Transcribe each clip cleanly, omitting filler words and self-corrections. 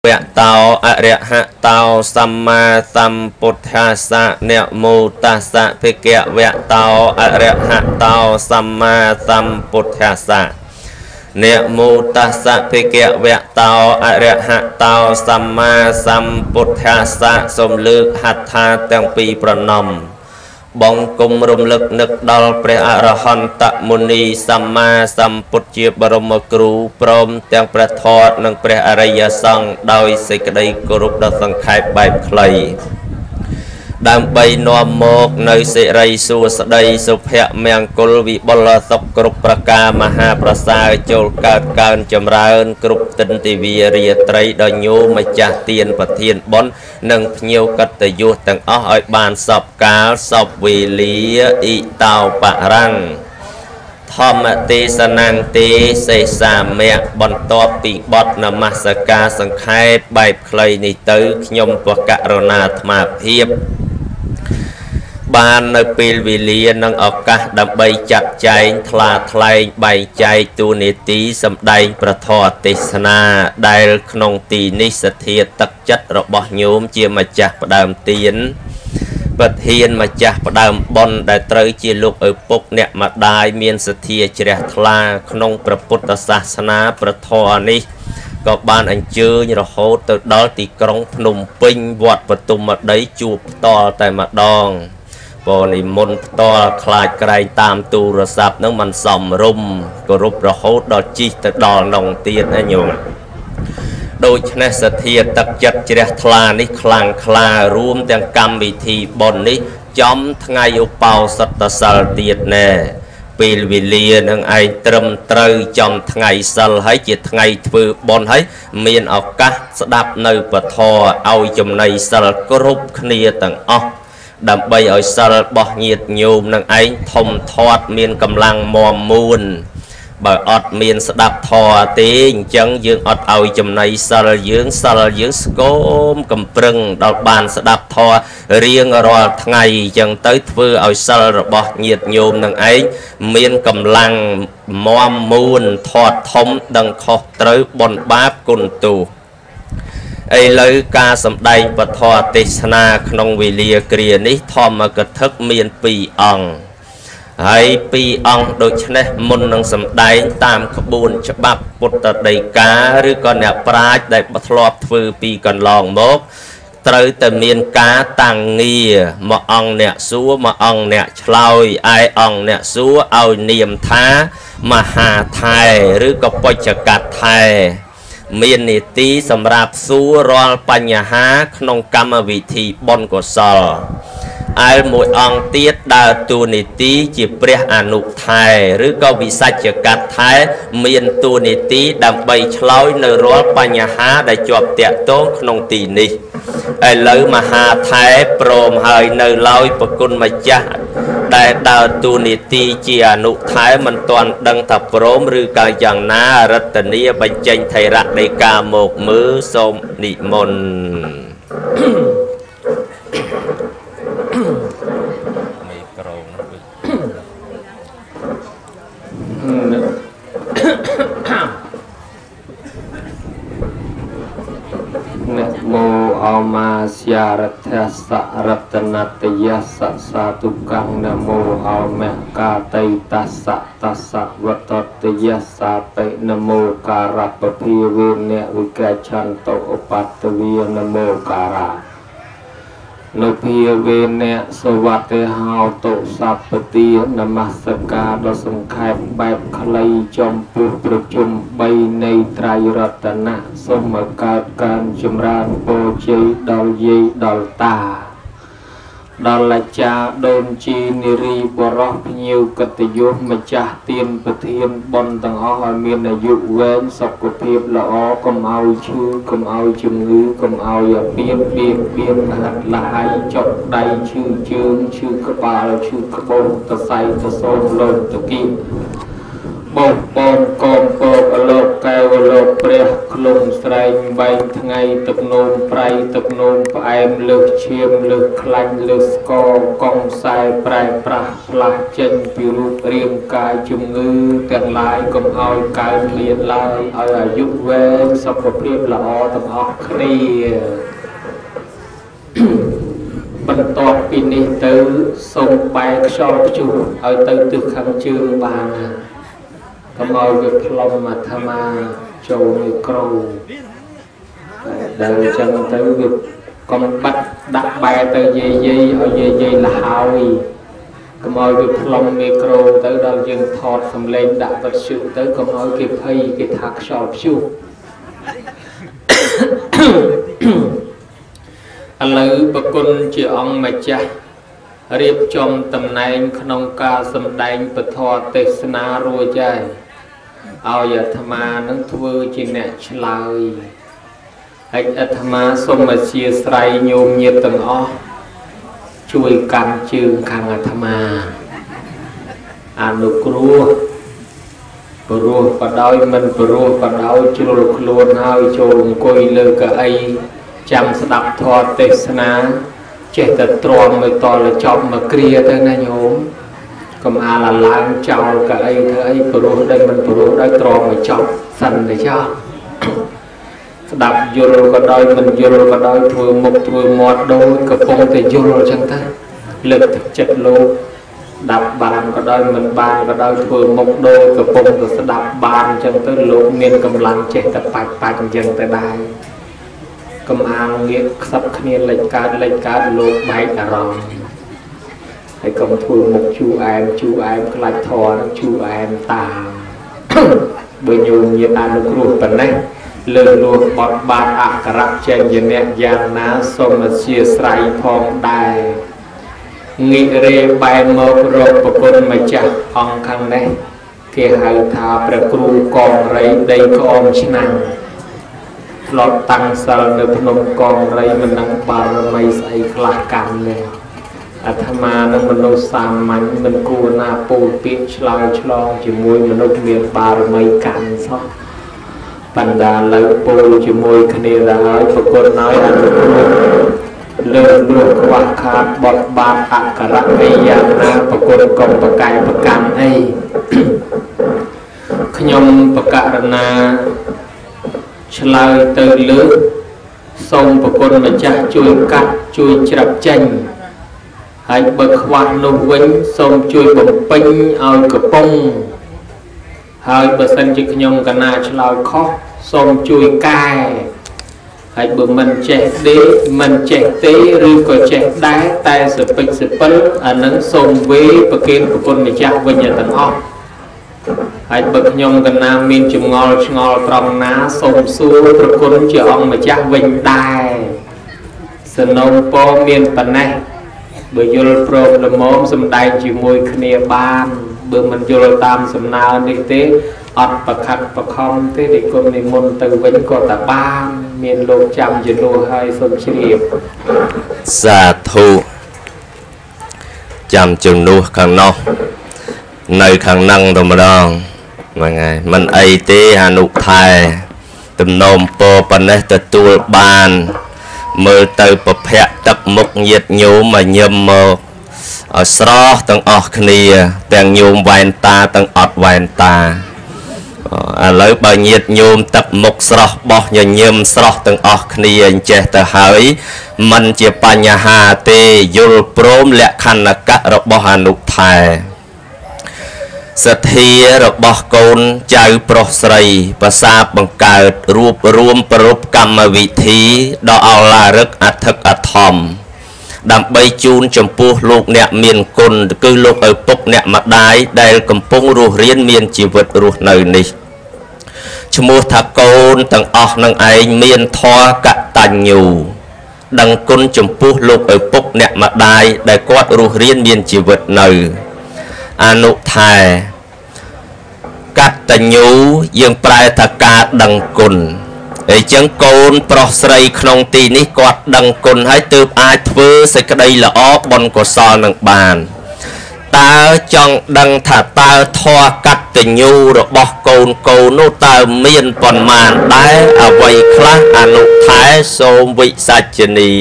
Vẹn tàu ạ rẹ hạ tàu samma sampuddhasa nẹ mô tassa phê kẹ vẹn tàu ạ rẹ hạ tàu samma sampuddhasa nẹ mô tassa phê kẹ vẹn tàu ạ rẹ hạ tàu samma sampuddhasa sôm lược hạt tha tăng pi pranom bong cung rung lực nực đal pre arahanta muni samma sampuddhya barama kru promទាំងព្រះធម៌និងព្រះអរិយសង្ឃដោយសេចក្តីគោរពដ៏សង្ខេបបែបខ្លីដើម្បីនាំមកនៅសិរីសួស្តីសុភមង្គលវិបុលសុខគ្រប់ប្រការមហាប្រសើរចូលកើតកើនចម្រើនគ្រប់ទិន្ទវារាត្រីដ៏ញោមម្ចាស់ទានប្រធានបុណ្យនិងភ្ញៀវកតញ្ញុទាំងអស់ឲ្យបានសពកាលសពវេលាអ៊ីតោបរាំងធម្មទេសនាងទេសេសាមៈបន្ទាប់ពីបទនមស្ការសង្ខេបបែបខ្លីនេះទៅខ្ញុំក៏ករុណាអាត្មាភាពបាននៅពេលវេលានិងឱកាសដើម្បីចាត់ចែងថ្លាថ្លែងបែងចែកទូនីតិសម្ដែងប្រធរទេសនាដែលក្នុងទីនេះសទ្ធាទឹកចិត្តរបស់ញោមជាម្ចាស់ផ្ដើមទានប្រធានម្ចាស់ផ្ដើមបុណ្យដែលត្រូវជាលោកឪពុកអ្នកម្ដាយមានសទ្ធាជ្រះថ្លាក្នុងព្រះពុទ្ធសាសនាប្រធរនេះក៏បានអញ្ជើញរហូតទៅដល់ទីក្រុងភ្នំពេញវត្តបទុមដីជួបផ្ទាល់តែម្ដងបនិមន្តផ្ទាល់ខ្លាចក្រែងតាមទូរស័ព្ទនឹងមិនសមរម្យគោរពរហូតដល់ជីកទៅដល់នងទៀតណាញោមដូច្នេះសទ្ធាទឹកចិត្តជ្រះថ្លានេះខ្លាំងក្លារួមទាំងកម្មវិធីបុណ្យនេះចំថ្ងៃឧបោសថសិលទៀតណែពេលវេលានឹងឯងត្រឹមត្រូវចំថ្ងៃសិលហើយជាថ្ងៃធ្វើបុណ្យហើយមានឱកាសស្ដាប់នៅពធឲ្យចំណីសិលគ្រប់គ្នាទាំងអស់ដើម្បីឲ្យសិលរបស់ញាតិញោមនឹងឯងធំធាត់មានកម្លាំងមាំមួនបើអត់មានស្ដាប់ធម៌ទេអញ្ចឹងយើងអត់ឲ្យចំណីសិលយើងស្គមកំប្រឹងដល់បានស្ដាប់ធម៌រៀងរាល់ថ្ងៃអញ្ចឹងទៅធ្វើឲ្យសិលរបស់ញាតិញោមនឹងឯងមានកម្លាំងមាំមួនធាត់ធំដឹងខុសត្រូវបនបាបគុណទោសឥឡូវការសម្ដែងពធទេសនាក្នុងវេលាគ្រានេះធម្មកថាមាន2អង្គហើយ2អង្គដូច្នេះមុននឹងសម្ដែងតាមក្បួនច្បាប់ពុទ្ធដីកាឬក៏អ្នកប្រាជ្ញដែលធ្លាប់ធ្វើពីកន្លងមកត្រូវតែមានការតាំងងារមួយអង្គអ្នកសួរមួយអង្គអ្នកឆ្លើយឯអង្គអ្នកសួរឲ្យនាមថាមហាថែឬក៏បច្ចកថែមាននីតិសម្រាប់សួររាល់បញ្ហាក្នុងកម្មវិធីបុណ្យកុសលឯមួយអង្គទៀតដើរតួនាទីជាព្រះអនុថែឬក៏វិសច្ចកថែមានតួនាទីដើម្បីឆ្លើយនៅរាល់បញ្ហាដែលជាប់តាក់ទងក្នុងទីនេះឥឡូវមហាថែព្រមហើយនៅឡើយប្រគុណម្ចាស់ដែលដើរតួនាទីជាអនុថែមិនទាន់ដឹងថាព្រមឬក៏យ៉ាងណារតនីបញ្ចេញថេរៈនៃការមកមើលសូមនិមន្តមីក្រូនោះណាមោអមាស្យារថសរតនតយសសាទុកੰនមោអមកាតៃតសតសវតតយសាបិនមោការៈពភាវេនវិកច្ឆន្តុឧបតវានមោការៈនុភាវេនសវតេហោតុសពទានមស្ការដ៏សង្ខេបបែបខ្លីចំពោះប្រជុំ3នៃត្រៃរតនៈសូមកើតការចម្រើនពរជ័យដល់យាយដល់តាដល់អាចារ្យដូនជីនារីបរោះភ្ញៀវកិត្តិយសម្ចាស់ទានប្រធានបុណ្យទាំងអស់ឲ្យមានអាយុវែងសុខភាពល្អកុំឲ្យឈឺកុំឲ្យជំងឺកុំឲ្យអាពាហ៍បៀនហាត់លហើយចុកដៃឈឺជើងឈឺក្បាលឈឺក្បូរតសៃតសូនលោតគីបងកងពកលោកកែវ lô pre klung sreng bay ngày tập nôm prai tập nôm em lược chiêm lược khanh lược sco cong sai prai pra la chân piu riêng cài chung ngư tiền lại cùng ao cài liền lại ở dục về sắp một đêm là o tập học đi bận tọt pin đi tới sông bay so chu ở tới từ khăn chương bàn cầm ao việc lòng mà tham châu người cầu đời chân tới việc con bắt đặt bài tới dây ở dây là hào cầm ao việc lòng người cầu tới đâu dừng thọt cầm lên đặt vật sự tới cầm ao kịp hay cái thác sọp chu lời bậc quân chỉ ông mà cha riêng trong tầm này không ca sầm đánh bật thọ tê na rồi chạy ao giờ tham nó thưa chỉ nè lời anh tham xong mà chia sài nhôm nhiệt tầng o chui cam chương khang tham nụ rùa và đôi mình rùa và đôi chưa luôn hai chôn coi lơ cả ai chăm đập thọ tê na chết thật tròn mới to là chọc mà kia tới na nhôm còn là lang trào cả đây thấy pro đây mình pro đây tròn mà chọc sần để cho đập vô có đôi mình vô có đôi vừa một đôi cặp bông thì vô chẳng thế lực thực chất luôn đập bàn có đôi mình bàn có đôi vừa một đôi cặp bông rồi sẽ đập bàn chẳng tới luôn miền cầm lăng chết tập bạch dân tới đây cầm nghĩa sắp kia lệnh cá lột bay cả rong hay cầm thua một chú em lại thò chú em ta bởi nhung như ta được ruột phần này lừa luộc bọt bát cả rạp trên như nè giang ná xong mà chia sài phong đài nghĩ rê bay mơ rộp của con mà chả ông khăn này thì hãy thả bạc cửu con rấy đây có ôm chân năng lọt tăng sal nơi phnom con rấy mình đang bàn mây say khla cam lên tham nó mình nô sam mạnh mình cua naปูpiếc chlong chỉ môi mình nô miền bàn mây cam sao bàn đà lấyปูchỉ môi cái này là nói và con nói ăn lừa lừa qua khát bọt bàn cả rắc cây giang na và con công và cài và cam ấy nhom và cả na lời từ lứa sông và con mà cha chui cắt chui chập chanh hãy bậc hoạt nô vinh sông chui bồng pinh ao cờ bông hãy bậc sân chỉ nhom cả na lời khó sông chui cài hãy bậc mình trẻ đế mình trẻ tế rư có trẻ đá tay sự pin nắng sông với bậc kiến của con mà cha với nhà tận ho hãy bậc nhom gần nam miền chùm ngol trong ná sông xuaประគុណជាអង្គម្ចាស់វិញដែរសនំពោមានប៉ុណ្ណេះបើយល់ព្រមល្មមសំដែងជាមួយគ្នាបានបើមិនយល់តាមសំណើនេះទេអត់ប្រខាត់ប្រខំទេនិគុណនិមន្តទៅវិញក៏តែបានមានលោកចាំជំនួសឲ្យសូមជ្រាបសាធុចាំជំនួសខាងនោះនៅខាងនឹងតែម្ដងហ្នឹងហើយមិនអីទេអនុថែទំនំពោប៉ុណ្ណេះទទួលបានមើលទៅប្រភពទឹកមុខញាតញោមមកញឹមមកឲ្យស្រស់ទាំងអស់គ្នាទាំងញោមវ៉ែនតាទាំងអត់វ៉ែនតាឥឡូវបើញាតញោមទឹកមុខស្រស់បោះញញឹមស្រស់ទាំងអស់គ្នាអញ្ចេះទៅហើយមិនជាបញ្ហាទេយល់ព្រមលក្ខណ្ឌកៈរបស់អនុថែសទ្ធារបស់កូនចៅប្រុសស្រីប្រសាទបង្កើតរួបរួមប្រពកម្មវិធីដ៏ឱឡារិកអធិកអធមដើម្បីជូនចំពោះលោកអ្នកមានគុណគឺលោកឪពុកអ្នកម្ដាយដែលកំពុងរស់រានមានជីវិតរស់នៅនេះឈ្មោះថាកូនទាំងអស់នឹងឯងមានធម៌កតញ្ញូដឹងគុណចំពោះលោកឪពុកអ្នកម្ដាយដែលគាត់រស់រានមានជីវិតនៅអនុថែកតញ្ញូយើងប្រែថាការដឹងគុណអញ្ចឹងកូនប្រុសស្រីក្នុងទីនេះគាត់ដឹងគុណហើយទើបអាចធ្វើសេចក្តីល្អបុណ្យកុសលនឹងបានតើចង់ដឹងថាតើធម៌កតញ្ញូរបស់កូនកូននោះតើមានប៉ុន្មានដែរអ្វីខ្លះអនុថែសូមវិសាចនី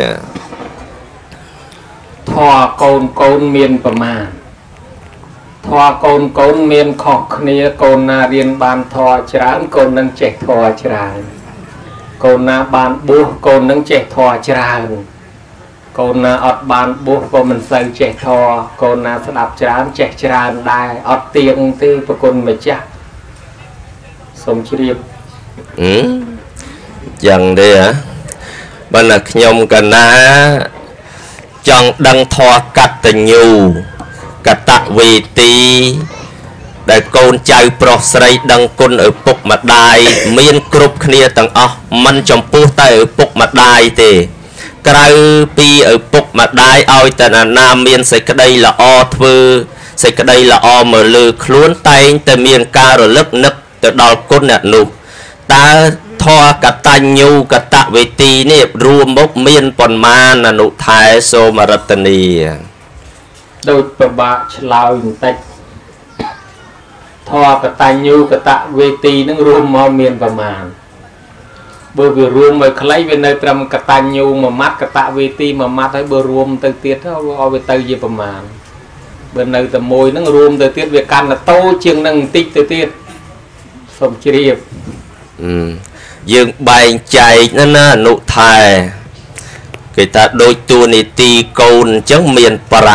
ធម៌កូនកូនមានប្រមាណធម៌កូនកូនមានខុសគ្នាកូនណារៀនបានធម៌ច្រើនកូននឹងចេះធម៌ច្រើនកូនណាបានបួសកូននឹងចេះធម៌ច្រើនកូនណាអត់បានបួសក៏មិនសូវចេះធម៌កូនណាស្ដាប់ច្រើនចេះច្រើនដែរអត់ទៀងទេប្រគុណម្ចាស់សូមជ្រាបយ៉ាងទេបើណាខ្ញុំកណាចង់ដឹងធម៌កតញ្ញូកតវេទីដែលកូនចៅប្រុសស្រីដឹងគុណឪពុកម្ដាយមានគ្រប់គ្នាទាំងអស់មិនចំពោះតែឪពុកម្ដាយទេក្រៅពីឪពុកម្ដាយឲ្យតែណាមានសេចក្តីល្អធ្វើសេចក្តីល្អមើលលើខ្លួនតែងតែមានការរលឹកនឹកទៅដល់គុណអ្នកនោះតើធម៌កតញ្ញូកតវេទីនេះរួមមកមានប៉ុន្មានអនុថែសូមរតនីដូចប្របាក់ឆ្លើយបន្តិចធម៌កតញ្ញូកតវេទីនឹងរួមមកមានប្រមាណបើវារួមមកខ្លីវានៅត្រឹមកតញ្ញូមួយម៉ាត់កតវេទីមួយម៉ាត់ហើយបើរួមទៅទៀតទៅឲ្យវាទៅជាប្រមាណបើនៅតែមួយនឹងរួមទៅទៀតវាកាន់តែតូចជាងនឹងបន្តិចទៅទៀតសូមជ្រាបយើងបែងចែកណាអនុថែគេថាដូចតួនាទីកូនអញ្ចឹងមាន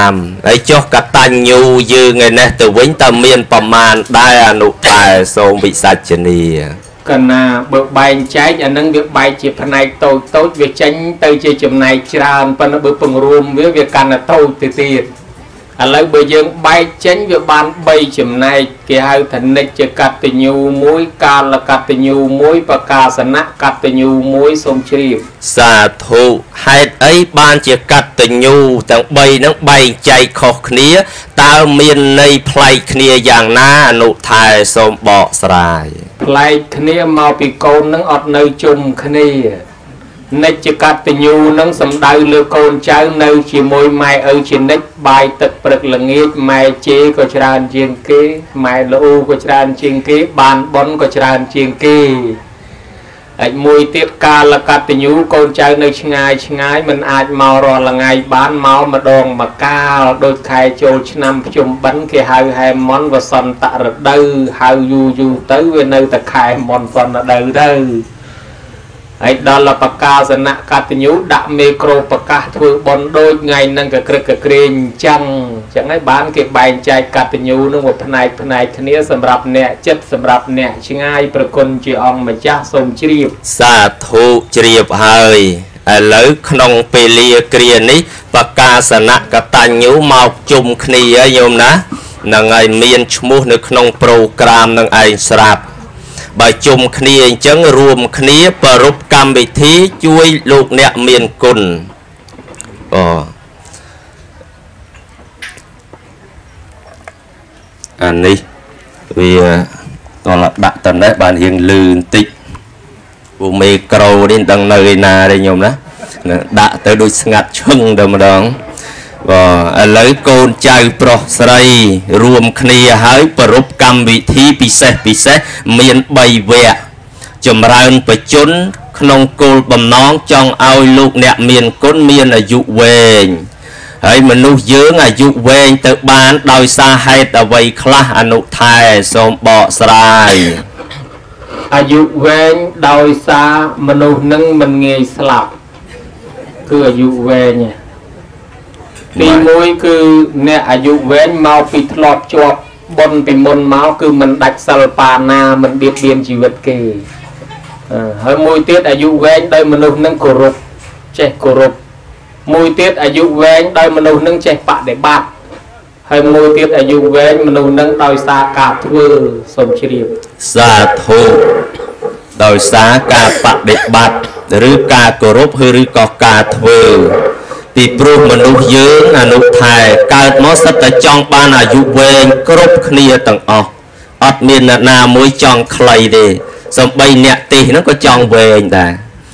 5ហើយចុះកតញ្ញូយើងឯនេះទៅវិញតើមានប្រមាណដែរអនុថែសូមវិសាចនីកណាបើបែងចែកអានឹងវាបែកជាផ្នែកតូចតូចវាចេញទៅជាចំណែកច្រើនប៉ុន្តែបើពង្រួមវាកាន់តែតូចទៅទៀតឥឡូវបើយើងបែកចេញវាបាន3ចំណែកគេហៅថានិច្ចកតញ្ញូ1កាលកតញ្ញូ1បកាសនៈកតញ្ញូ1សូមជ្រាបសាធុហេតុអីបានជាកតញ្ញូទាំង3ហ្នឹងបែងចែកខុសគ្នាតើមានន័យប្លែកគ្នាយ៉ាងណាអនុថែសូមបកស្រាយប្លែកគ្នាមកពីកូននឹងអត់នៅជុំគ្នានិច្ចកតញ្ញូនឹងសំដៅលើកូនចៅនៅជាមួយម៉ែឪជានិច្ចបាយទឹកព្រឹកល្ងាចម៉ែជេក៏ច្រើនជាងគេម៉ែល្អូក៏ច្រើនជាងគេបានបន់ក៏ច្រើនជាងគេហើយមួយទៀតកាលកតញ្ញូកូនចៅនៅឆ្ងាយឆ្ងាយមិនអាចមករាល់ថ្ងៃបានមកម្ដងម្កាលដូចខែចូលឆ្នាំភ្ជុំបិណ្ឌគេហៅហែមន់វសន្តរដូវហៅយូរទៅវានៅតែខែមន់សន្តរដូវទៅហើយដល់បកាសនៈកតញ្ញូដាក់មេក្រូប្រកាសធ្វើបន់ដូចថ្ងៃហ្នឹងក៏ក្រឹកក៏ក្រែងអញ្ចឹងហើយបានគេបែងចែកកតញ្ញូនឹងមួយផ្នែកគ្នាសម្រាប់អ្នកចិត្តសម្រាប់អ្នកឆ្ងាយប្រគុណជាអង្គម្ចាស់សូមជ្រាបសាធុជ្រាបហើយឥឡូវក្នុងពេលលាគ្រានេះបកាសនៈកតញ្ញូមកជុំគ្នាញោមណានឹងឲ្យមានឈ្មោះនៅក្នុងប្រូក្រាមនឹងឯងស្រាប់បើជុំគ្នាអញ្ចឹងរួមគ្នាប្រពកម្មវិធីជួយលោកអ្នកមានគុណអានេះវាតលដាក់តនេះបានរៀងលឺបន្តិចពូមេក្រូនេះដឹងនៅឯណាទេញោមណាដាក់ទៅដូចស្ងាត់ឈឹងតែម្ដងឥឡូវកូនចៅប្រុសស្រីរួមគ្នាហើយប្រពកម្មវិធីពិសេសមាន3វគ្គចម្រើនបជនក្នុងគោលបំណងចង់ឲ្យលោកអ្នកមានគុណមានអាយុវែងហើយមនុស្សយើងអាយុវែងទៅបានដោយសារហេតុអ្វីខ្លះអនុថែសូមបកស្រាយអាយុវែងដោយសារមនុស្សនឹងមិនងាយស្លាប់គឺអាយុវែងទី1គឺអ្នកអាយុវែងមកពីធ្លាប់ជាប់បុណ្យពីមុនមកគឺមិនដាច់សិលបាណាមិនបៀតបៀនជីវិតគេហើយមួយទៀតអាយុវែងដោយមនុស្សនឹងគោរពចេះគោរពមួយទៀតអាយុវែងដោយមនុស្សនឹងចេះបដិបត្តិហើយមួយទៀតអាយុវែងមនុស្សនឹងដោយសារការធ្វើសូមជ្រាបសាធុដោយសារការបដិបត្តិឬការគោរពឬក៏ការធ្វើពីព្រោះមនុស្សយើងអនុថែកើតមកសិតតែចង់បានអាយុវែងគ្រប់គ្នាទាំងអស់អត់មានអ្នកណាមួយចង់ខ្លីទេសំបីអ្នកទេសហ្នឹងក៏ចង់វែងដែរ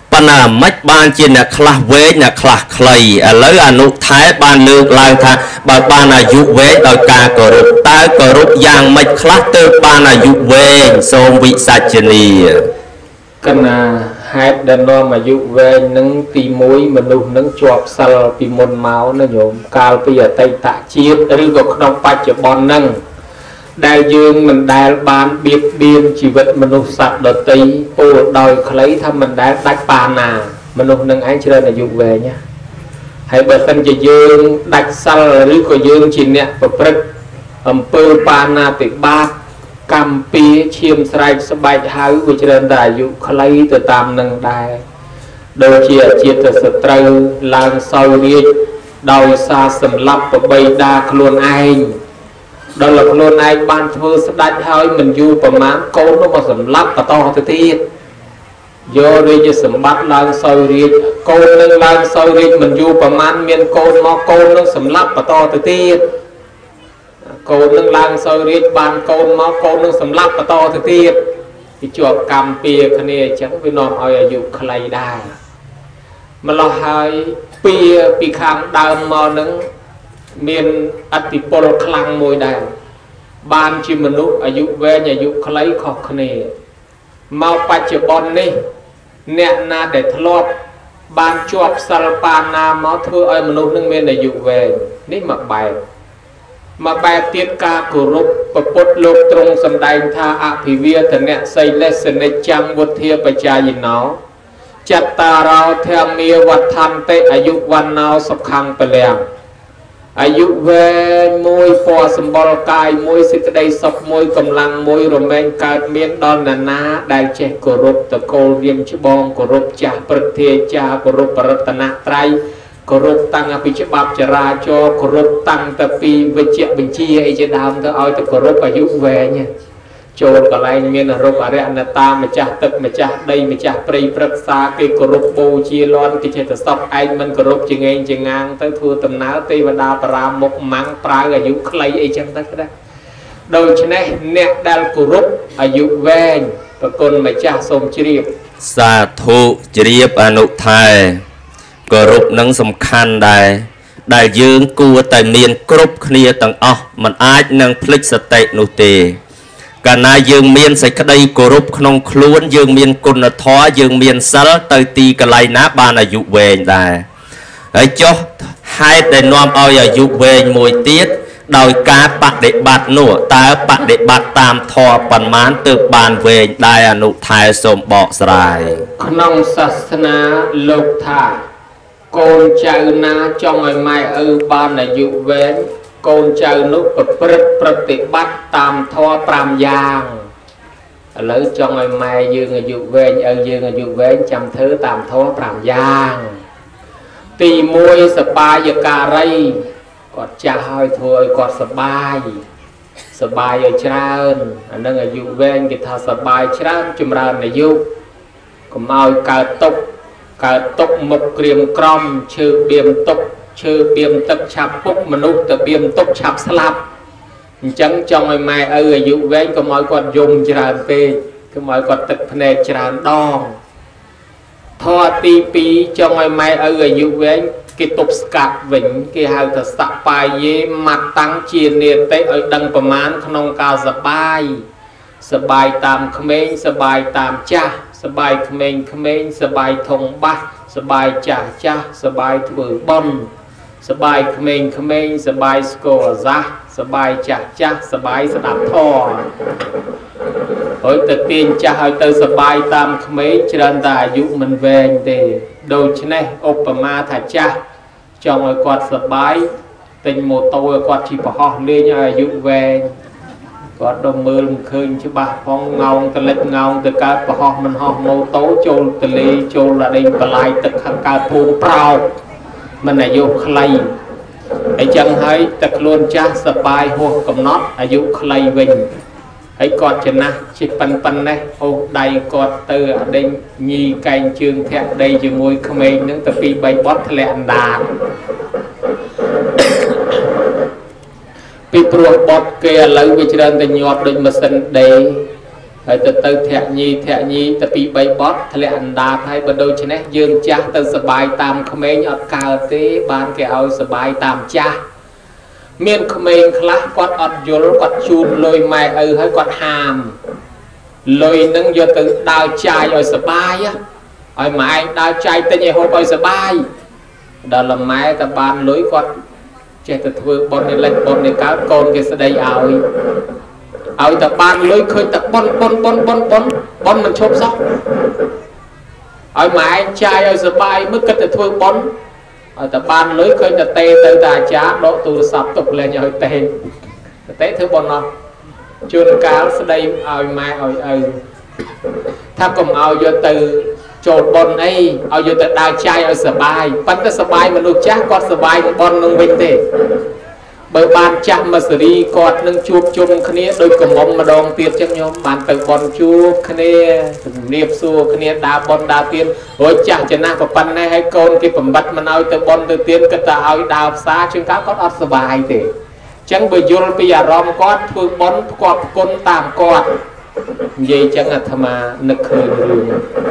ប៉ុន្តែមិនបានជាអ្នកខ្លះវែងអ្នកខ្លះខ្លីឥឡូវអនុថែបានលើកឡើងថាបើបានអាយុវែងដោយការគោរពតើគោរពយ៉ាងម៉េចខ្លះទើបបានអាយុវែងសូមវិសាចនីកណាហេតុដែលនាំអាយុវែងនឹងទី1មនុស្សនឹងជាប់សិលពីមុនមកណាញោមកាលពីអតីតជាតិឬក៏ក្នុងបច្ចុប្បន្នហ្នឹងដែលយើងមិនដែលបានបៀតបៀនជីវិតមនុស្សសត្វដទៃពោលដោយខ្លីថាមិនដែលដាច់បាណាមនុស្សនឹងឯងច្រើនអាយុវែងណាហើយបើសិនជាយើងដាច់សិលឬក៏យើងជាអ្នកប្រព្រឹត្តអំពើបាណាតិបាតកម្មពីឈាមស្រែកស្បែកហៅវាច្រើនតែអាយុខ្លីទៅតាមនឹងដែរដូចជាជាតិសត្រូវឡើងសោយរាជដោយសារសម្លាប់ប្របីដាខ្លួនឯងដល់ខ្លួនឯងបានធ្វើស្ដេចហើយមិនយូរប្រមាណកូននោះមកសម្លាប់បន្តទៅទៀតយករាជសម្បត្តិឡើងសោយរាជកូននឹងឡើងសោយរាជមិនយូរប្រមាណមានកូនមកកូននឹងសម្លាប់បន្តទៅទៀតកូននឹងឡើងសោយរាជបានកូនមកកូននឹងសម្លាប់បន្តទៅទៀតវាជាប់កម្មពៀគ្នាអញ្ចឹងវានាំឲ្យអាយុខ្លីដែរម្ល៉េះហើយពៀពីខាងដើមមកនឹងមានអតិពលខ្លាំងមួយដែរបានជាមនុស្សអាយុវែងអាយុខ្លីខុសគ្នាមកបច្ចុប្បន្ននេះអ្នកណាដែលធ្លាប់បានជាប់សិលបាណាមកធ្វើឲ្យមនុស្សនឹងមានអាយុវែងនេះមកបែបទៀតការគោរពព្រះពុទ្ធលោកទ្រង់សម្ដែងថាអភិវាទនៈសីលេសនិច្ចំវុធាបច្ចាយិណោចត្តារោធម្មាវត្ថន្តិអាយុវណ្ណោសុខੰពលំអាយុវែងមួយពណ៌សម្បុរកាយមួយសេចក្តីសុខមួយកម្លាំងមួយរមែងកើតមានដល់ណានាដែលចេះគោរពតកូលរៀមច្បងគោរពចាស់ព្រឹទ្ធាចារ្យគោរពបរតនត្រ័យគោរពតាំងពីច្បាប់ចរាចរណ៍គោរពតាំងទៅពីវិជ្ជបញ្ជាអីជាដើមទៅឲ្យទៅគោរពអាយុវែងចូលកន្លែងមានរុក្ខអរិយនតាម្ចាស់ទឹកម្ចាស់ដីម្ចាស់ព្រៃព្រឹក្សាគេគោរពបូជាលន់គេចេះតែសពឯងមិនគោរពជាងឯងជាងាងទៅធ្វើដំណើរទេវតាបរាមុខម៉ាំងប្រើអាយុខ្លីអីចឹងទៅដែរដូច្នេះអ្នកដែលគោរពអាយុវែងប្រគុណម្ចាស់សូមជ្រាបសាធុជ្រាបអនុថែគោរពនឹងសំខាន់ដែរដែលយើងគួរតែមានគ្រប់គ្នាទាំងអស់មិនអាចនឹងភ្លេចសតិនោះទេកាលណាយើងមានសេចក្តីគោរពក្នុងខ្លួនយើងមានគុណធម៌យើងមានសិលទៅទីកន្លែងណាបានអាយុវែងដែរហើយចុះហេតុដែលនាំឲ្យអាយុវែងមួយទៀតដោយការបដិបត្តិនោះតើបដិបត្តិតាមធម៌ប៉ុន្មានទើបបានវែងដែរអនុថែសូមបកស្រាយក្នុងសាសនាលោកថាកូនចៅណាចង់ឲ្យម៉ែឪបានអាយុវែងកូនចៅនោះប្រព្រឹត្តប្រតិបត្តិតាមធម៌5យ៉ាងឥឡូវចង់ឲ្យម៉ែយើងអាយុវែងឪយើងអាយុវែងចាំធ្វើតាមធម៌5យ៉ាងទី1សបាយការីគាត់ចាស់ហើយធ្វើឲ្យគាត់សបាយឲ្យច្រើនអានឹងអាយុវែងគេថាសបាយច្រើនចម្រើនអាយុកុំឲ្យកើតទុកមុខក្រៀមក្រំឈើបៀមទុកឈើបៀមទឹកឆាប់ពុកមនុស្សទៅបៀមទុកឆាប់ស្លាប់អញ្ចឹងចង់ឲ្យម៉ែឪអាយុវែងកុំឲ្យគាត់យំច្រើនពេកកុំឲ្យគាត់ទឹកភ្នែកច្រើនដងធម៌ទី2ចង់ឲ្យម៉ែឪអាយុវែងគេទប់ស្កាត់វិញគេហៅថាសបាយេម៉ាត់តាំងជានេតិឲ្យដឹងប្រមាណក្នុងការសបាយតាមក្មេងសបាយតាមចាស់សបាយក្មេងសបាយធំបាសសបាយចាស់សបាយធ្វើបុណ្យសបាយក្មេងសបាយស្គាល់អាសាសបាយចាស់សបាយស្ដាប់ធម៌ហើយទៅទាញចាស់ឲ្យទៅសបាយតាមក្មេងច្រើនតែអាយុមិនវែងទេដូច្នេះឧបមាថាចាស់ចង់ឲ្យគាត់សបាយទិញម៉ូតូឲ្យគាត់ជិះប្រហោះលេងឲ្យអាយុវែងគាត់ដល់មើលមិនឃើញច្បាស់ផងងោងតលិចងោងទៅកើតប្រហោះមិនហោះម៉ូតូចូលទលេចូលដេញបលាយទឹកខាងកើតភូមិប្រោកមិនអាយុខ្លីអញ្ចឹងហើយតែខ្លួនចាស់សបាយហួសកំណត់អាយុខ្លីវិញហើយគាត់ចំណាស់ជិះប៉ុណ្ណេះអូសដៃគាត់ទៅអដេញញីកែងជើងធាក់ដីជាមួយក្មេងនឹងទៅ2 3បត់ធ្លាក់អណ្ដាតពីព្រោះបត់គេឥឡូវវាច្រើនតែញាត់ដូចម៉ាស៊ីនដេរហើយទៅធាក់ញីទៅពី3បត់ធ្លាក់អណ្ដាតហើយបើដូចនេះយើងចាស់ទៅសបាយតាមក្មេងអត់កើតទេបានគេឲ្យសបាយតាមចាស់មានក្មេងខ្លះគាត់អត់យល់គាត់ជូនលុយម៉ែឪហើយគាត់ហាមលុយនឹងយកទៅដើរចាយឲ្យសបាយឲ្យម៉ែឯងដើរចាយទិញឲ្យហូបឲ្យសបាយដល់លម៉ែតបានលុយគាត់ចេះតែធ្វើបុណ្យនេះលេចបុណ្យនេះកើតកូនគេស្ដីឲ្យតែបានលុយឃើញតែបុណ្យមិនឈប់សោះឲ្យម៉ែឯងចាយឲ្យសបាយមើលគិតតែធ្វើបុណ្យឲ្យតែបានលុយឃើញតែទេទៅតែអាចារ្យដកទូរស័ព្ទទុកលេងឲ្យទេធ្វើបុណ្យអស់ជួនកាលស្ដីឲ្យម៉ែឲ្យឪថាកុំឲ្យយកទៅចូលបុណ្យអីឲ្យយកទៅដើរចាយឲ្យសបាយប៉ុន្តែសបាយមនុស្សចាស់គាត់សបាយនឹងបុណ្យនឹងវិញទេបើបានចាស់មកសេរីគាត់នឹងជួបជុំគ្នាដោយកំមុំម្ដងទៀតចឹងញោមបានទៅបុណ្យជួបគ្នាជំរាបសួរគ្នាដើរបុណ្យដើរទៀនរួចចាស់ចំណាស់ប៉ុណ្ណេះហើយកូនគេបំបត្តិមិនឲ្យទៅបុណ្យទៅទៀនគាត់តែឲ្យដើរផ្សារជាងកាលគាត់អត់សបាយទេចឹងបើយល់ពីអារម្មណ៍គាត់ធ្វើបុណ្យផ្គាប់គុណតាមគាត់និយាយចឹងអាត្មានឹកឃើញរឿង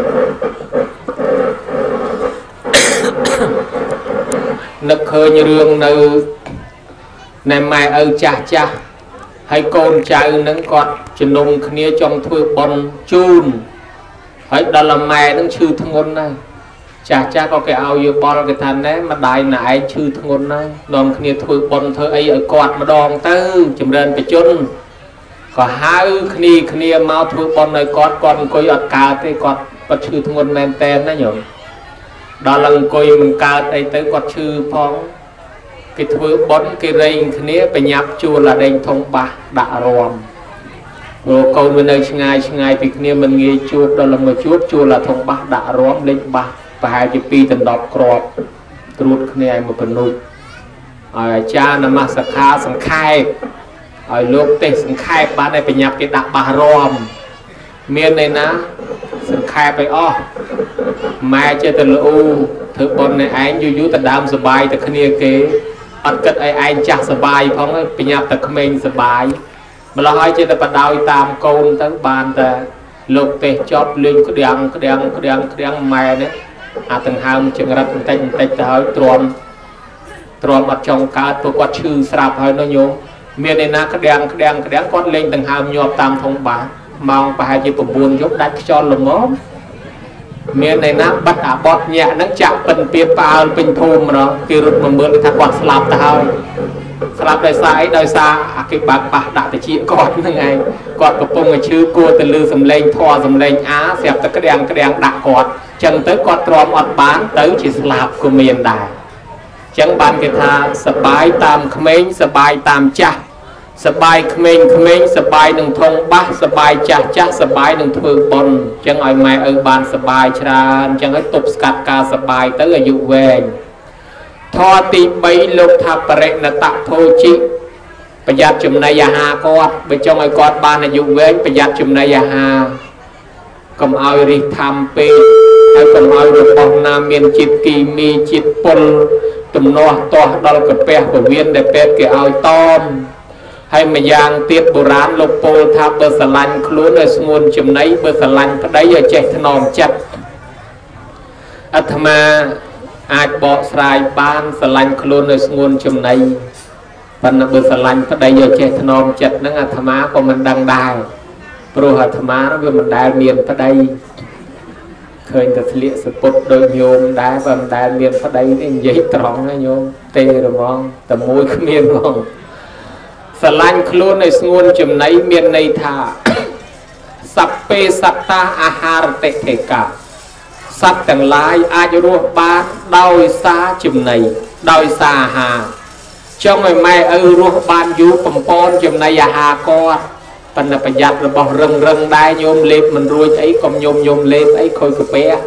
នឹកឃើញរឿងនៅណែម៉ែឪចាស់ហើយកូនចៅនឹងគាត់ជំនុំគ្នាចង់ធ្វើបុណ្យជូនហើយដល់ម៉ែនឹងឈឺធ្ងន់ណាស់ចាស់ក៏គេឲ្យយោបល់គេថាណែម្ដាយណែឯងឈឺធ្ងន់ណាស់នាំគ្នាធ្វើបុណ្យធ្វើអីឲ្យគាត់ម្ដងទៅចម្រើនបជនក៏ហៅគ្នាមកធ្វើបុណ្យឲ្យគាត់អង្គុយអត់កើតទេគាត់ឈឺធ្ងន់មែនតែនណាញោមដល់ឡើងអង្គុយមិនកើតអីទៅគាត់ឈឺផងគេធ្វើបុណ្យគេរែងគ្នាបញ្ញាប់ជួលអាដេញធំបាសដាក់រំព្រោះកូនវានៅឆ្ងាយពីគ្នាមិនងាយជួបដល់ឡើងមកជួលអាធំបាសដាក់រំលេងបាសប្រហែលជា2ដល់10គ្រាប់ត្រួតគ្នាឲ្យមកពនុឲ្យអាចារ្យនមស្ការសង្ខេបឲ្យលោកទេសង្ខេបបានឲ្យបញ្ញាប់គេដាក់បាសរំមានន័យណាសង្ខេបឲ្យអស់ម៉ែចេះតែល្អូធ្វើបុណ្យឯងយូរទៅដើមសបាយតែគ្នាគេអត់គិតឲ្យឯងចាស់សបាយផងបញ្ញាប់តែក្មេងសបាយម្ល៉េះហើយចេះតែបដោយតាមកូនទៅបានតែលោកទេសចប់លេងក្តាំងម៉ែនេះអាដង្ហើមចង្រិតបន្តិចទៅហើយទ្រាំអត់ចង់កើតព្រោះគាត់ឈឺស្រាប់ហើយនោះញោមមានឯណាក្តាំងគាត់លេងដង្ហើមញាប់តាមធំបាសម៉ោងប្រហែលជា9យប់ដាច់ខ្យល់ល្មមមានឯណាបាត់អាបត់ញាក់ហ្នឹងចាក់ពិនពៀផ្អើលពេញភូមិម្ដងគេរត់មកមើលគេថាគាត់ស្លាប់ទៅហើយស្លាប់ដោយសារអីដោយសារអាគេបើកប៉ះដាក់តិចគាត់ហ្នឹងឯងគាត់កំពុងតែឈឺគួរទៅលឺសំឡេងធေါ်សំឡេងអាស្រាប់តែក្តាំងដាក់គាត់ចឹងទៅគាត់ទ្រាំអត់បានទៅជាស្លាប់ក៏មានដែរចឹងបានគេថាសបាយតាមក្មេងសបាយតាមចាស់សបាយក្មេងសបាយនឹងធំបាសសបាយចាស់សបាយនឹងធ្វើបុណ្យចឹងឲ្យម៉ែឪបានសបាយច្រើនចឹងឲ្យទប់ស្កាត់ការសបាយទៅអាយុវែងធម៌ទី3លោកថាបរិណតភោជិប្រយ័ត្នចំណីអាហារគាត់បើចង់ឲ្យគាត់បានអាយុវែងប្រយ័ត្នចំណីអាហារកុំឲ្យរិះថាំពេកហើយកុំឲ្យរបស់ណាមានជាតិគីមីជាតិពុលទំនាស់ទាស់ដល់កាពះពវៀនដែលពេទ្យគេឲ្យតមហើយម្យ៉ាងទៀតបុរាណលោកពោលថាបើស្រឡាញ់ខ្លួនឲ្យស្ងួនចំណីបើស្រឡាញ់ប្តីឲ្យចេះថ្នមចិត្តអាត្មាអាចបកស្រាយបានស្រឡាញ់ខ្លួនឲ្យស្ងួនចំណីប៉ុន្តែបើស្រឡាញ់ប្តីឲ្យចេះថ្នមចិត្តហ្នឹងអាត្មាក៏មិនដឹងដែរព្រោះអាត្មាវាមិនដែលមានប្តីឃើញតែស្លៀកសពុតដូចញោមដែរបើមិនដែលមានប្តីទេនិយាយត្រង់ណាញោមទេរហ្មងតែមួយគ្មានហ្មងស្រឡាញ់ខ្លួនឲ្យស្ងួនចំណីមានន័យថាសព្ពេសត្តាអាហារតិថេកាសត្វទាំងឡាយអាចរស់បានដោយសារចំណីដោយសារអាហារចង់ឲ្យម៉ែឪរស់បានយូរបំពន់ចំណីអាហារគាត់ប៉ុន្តែប្រយ័ត្នរបស់រឹងដែរញោមលេបមិនរួចអីកុំញោមលេបអីខូចកាពះ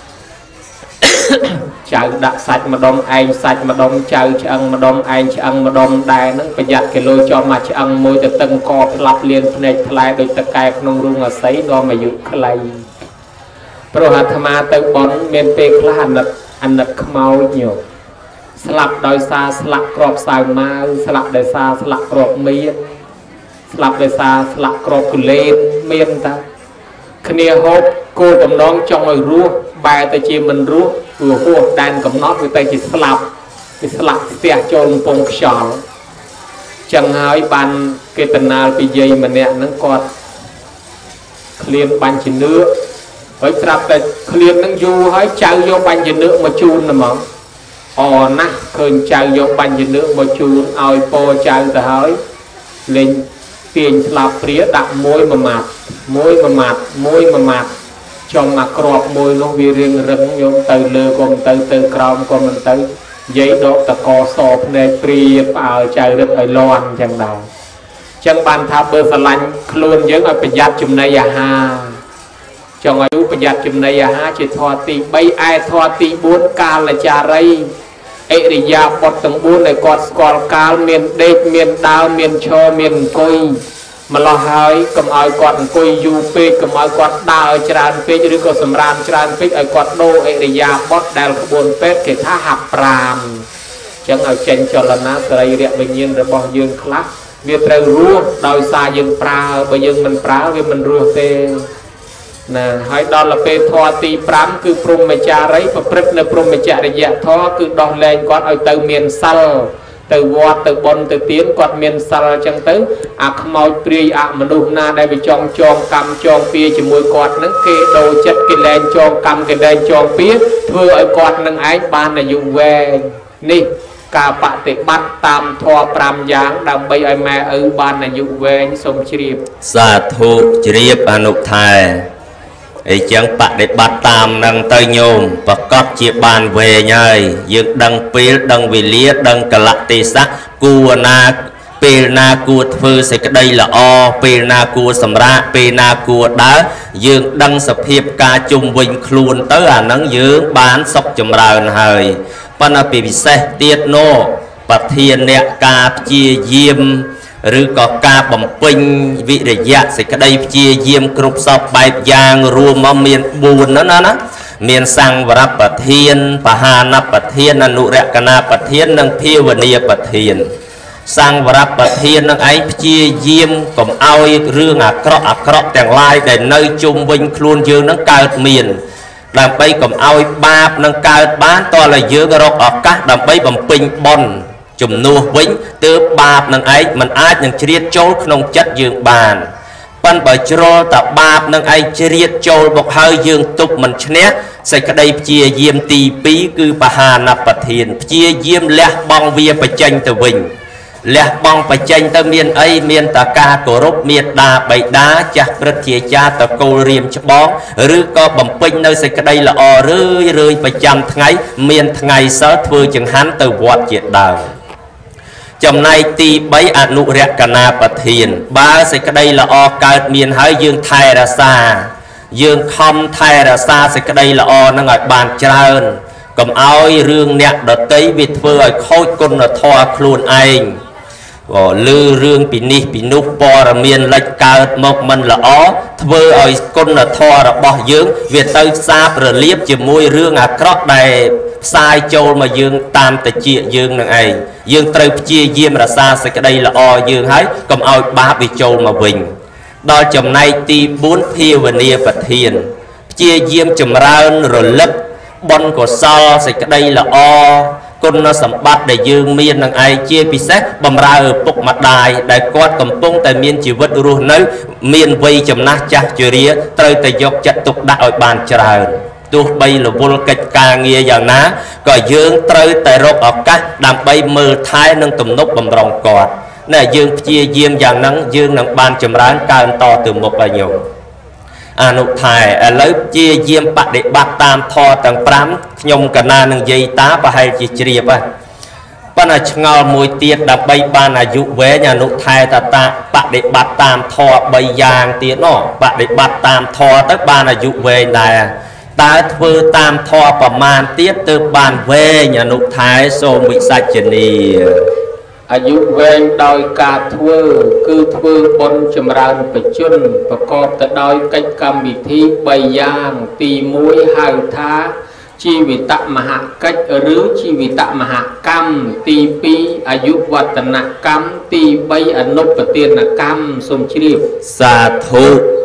ចៅដាក់សាច់ម្ដុំឯងសាច់ម្ដុំចៅឆ្អឹងម្ដុំឯងឆ្អឹងម្ដុំដែរហ្នឹងប្រយ័ត្នគេលុយចំមកឆ្អឹងមួយទៅតឹងកផ្លាប់លៀនភ្នែកថ្លែដូចតកែក្នុងរូងអាស័យនាំអាយុខ្លីព្រោះអាត្មាទៅបន់មានពេលខ្លះអាណិតខ្មោចញោមស្លាប់ដោយសារស្លាក់ក្របសៅម៉ាវស្លាប់ដោយសារស្លាក់ក្របមៀនស្លាប់ដោយសារស្លាក់ក្របគលេនមានតាគ្នាហូបគោលបំណងចង់ឲ្យរស់បែរទៅជាមិនរស់ព្រោះហួសដែនកំណត់វាទៅជាស្លាប់វាស្លាប់ស្ទះចូលកំពង់ខ្យល់ចឹងហើយបានគេតណាលពីយាយម្នាក់ហ្នឹងគាត់ឃ្លានបាញ់ជំនឿហើយស្រាប់តែឃ្លានហ្នឹងយូរហើយចៅយកបាញ់ជំនឿមកជូនហ្មងអណាស់ឃើញចៅយកបាញ់ជំនឿមកជូនឲ្យពោចៅទៅហើយលេងទាញស្លាប់ព្រាដាក់មួយម៉ាត់ចំមកក្របមួយនោះវារៀងរឹងយកទៅលើកុំទៅក្រោមក៏មិនទៅយាយដកតកសភ្នែកព្រាផ្អើលចៅរឹកឲ្យលាន់អញ្ចឹងដែរចឹងបានថាបើស្រឡាញ់ខ្លួនយើងឲ្យប្រយ័ត្នចំណីអាហារចង់ឲ្យប្រយ័ត្នចំណីអាហារជាធម៌ទី3ឯធម៌ទី4កាលចារីអិរិយាបថទាំង4ដែលគាត់ស្គាល់កាលមានដេកមានដើរមានឈរមានអង្គុយម្លោះហើយកុំឲ្យគាត់អង្គុយយូរពេកកុំឲ្យគាត់ដើរច្រើនពេកឬក៏សម្រាមច្រើនពេកឲ្យគាត់ដូរអិរិយាបថដែលក្បួនពេទ្យគេថាហាប់ប្រាមអញ្ចឹងឲ្យចេញចលនាសរីរៈវិញ្ញាណរបស់យើងខ្លះវាត្រូវរស់ដោយសារយើងប្រើបើយើងមិនប្រើវាមិនរស់ទេណាហើយដល់ពេលធម៌ទី5គឺព្រហ្មចារីប្រព្រឹត្តនៅព្រហ្មចរិយធម៌គឺដោះលែងគាត់ឲ្យទៅមានសិលទៅវត្តទៅបុណ្យទៅទានគាត់មានសិលអញ្ចឹងទៅអាខ្មោចព្រាយអមនុស្សណាដែលវាចងកម្មចងពៀជាមួយគាត់នឹងគេដូរចិត្តគេលែងចងកម្មគេលែងចងពៀធ្វើឲ្យគាត់នឹងឯងបានអាយុវែងនេះការបប្រតិបត្តិតាមធម៌5យ៉ាងដើម្បីឲ្យម៉ែឪបានអាយុវែងសូមជ្រាបសាធុជ្រាបអនុថែអីចឹងបដិបត្តិតាមនឹងទៅញោមប្រកបជាបានវែងហើយយើងដឹងពេលដឹងវេលាដឹងកលៈទេសៈគួរណាពេលណាគួរធ្វើសេចក្តីល្អពេលណាគួរសម្រាកពេលណាគួរដើរយើងដឹងសភាពការជុំវិញខ្លួនទៅអានឹងយើងបានសុខចម្រើនហើយប៉ុន្តែពីពិសេសទៀតនោះប្រធានអ្នកការព្យាយាមឬក៏ការបំពេញវិរិយៈសេចក្តីព្យាយាមគ្រប់សពបែបយ៉ាងរួមមកមាន4ណាមានសង្វរប្រធានបហានប្រធានអនុរកណាប្រធាននិងភាវនាប្រធានសង្វរប្រធាននឹងឯងព្យាយាមកុំឲ្យរឿងអាក្រក់ទាំងឡាយដែលនៅជុំវិញខ្លួនយើងនឹងកើតមានដើម្បីកុំឲ្យបាបនឹងកើតបានតើឲ្យយើងរកឱកាសដើម្បីបំពេញបុណ្យជំនួសវិញទើបបាបនឹងឯងមិនអាចនឹងជ្រៀតចូលក្នុងចិត្តយើងបានប៉ុន្តែបើជ្រុលតបាបនឹងឯងជ្រៀតចូលមកហើយយើងទប់មិនឈ្នះសេចក្តីព្យាយាមទី2គឺបហានប្រធានព្យាយាមលះបង់វាបញ្ចេញទៅវិញលះបង់បញ្ចេញទៅមានអីមានតការគោរពមេត្តាបិតាចាស់ព្រឹទ្ធាចារ្យតកូលរៀមច្បងឬក៏បំពេញនៅសេចក្តីល្អរឿយប្រចាំថ្ងៃមានថ្ងៃសិលធ្វើចង្ហាន់ទៅវត្តជាដើមចំណែកទី3អនុរកណាប្រធានបើសេចក្តីល្អកើតមានហើយយើងថែរក្សាយើងខំថែរក្សាសេចក្តីល្អនឹងឲ្យបានច្រើនកុំឲ្យរឿងអ្នកដតីវាធ្វើឲ្យខូចគុណធម៌ខ្លួនឯងក៏លឺរឿងពីនេះពីនោះព័ត៌មានលេចកើតមកមិនល្អធ្វើឲ្យគុណធម៌របស់យើងវាទៅសាបរលាបជាមួយរឿងអាក្រក់ដែលផ្សាយចូលមកយើងតាមតិចយើងនឹងឯងយើងត្រូវព្យាយាមរក្សាសេចក្តីល្អយើងហើយកុំឲ្យបាបវាចូលមកវិញដល់ចំណែកទី4ភាវនាប្រធានព្យាយាមចម្រើនរលឹកបុណ្យកុសលសេចក្តីល្អគុណសម្បត្តិដែលយើងមាននឹងឯងជាពិសេសបម្រើឪពុកម្ដាយដែលគាត់កំពុងតែមានជីវិតរស់នៅមានវ័យចំណាស់ចាស់ជរាត្រូវតែយកចិត្តទុកដាក់ឲ្យបានច្រើនទោះបីរវល់កិច្ចការងារយ៉ាងណាក៏យើងត្រូវតែរកឱកាសដើម្បីមើលថែនិងទំនុកបម្រុងគាត់ណែយើងព្យាយាមយ៉ាងហ្នឹងយើងនឹងបានចម្រើនកើនតទៅមុខហើយញោមអនុថែឥឡូវព្យាយាមបដិបត្តិតាមធម៌ទាំង5ខ្ញុំកណានឹងនិយាយតាប្រហែលជាជ្រាបហ្នឹងប៉ុន្តែឆ្ងល់មួយទៀតដើម្បីបានអាយុវែងអនុថែតតាបដិបត្តិតាមធម៌3យ៉ាងទៀតនោះបដិបត្តិតាមធម៌ទៅបានអាយុវែងដែរតើធ្វើតាមធម៌ប្រមាណទៀតទើបបានវែងអនុថែសូមវិសាចនីអាយុវែងដោយការធ្វើគឺធ្វើបុណ្យចម្រើនបជនប្រកបទៅដោយកិច្ចកម្មវិធី3យ៉ាងទី1ហៅថាជីវិតមហកិច្ចឬជីវិតមហកម្មទី2អាយុវឌ្ឍនកម្មទី3អនុបទានកម្មសូមជ្រាបសាធុ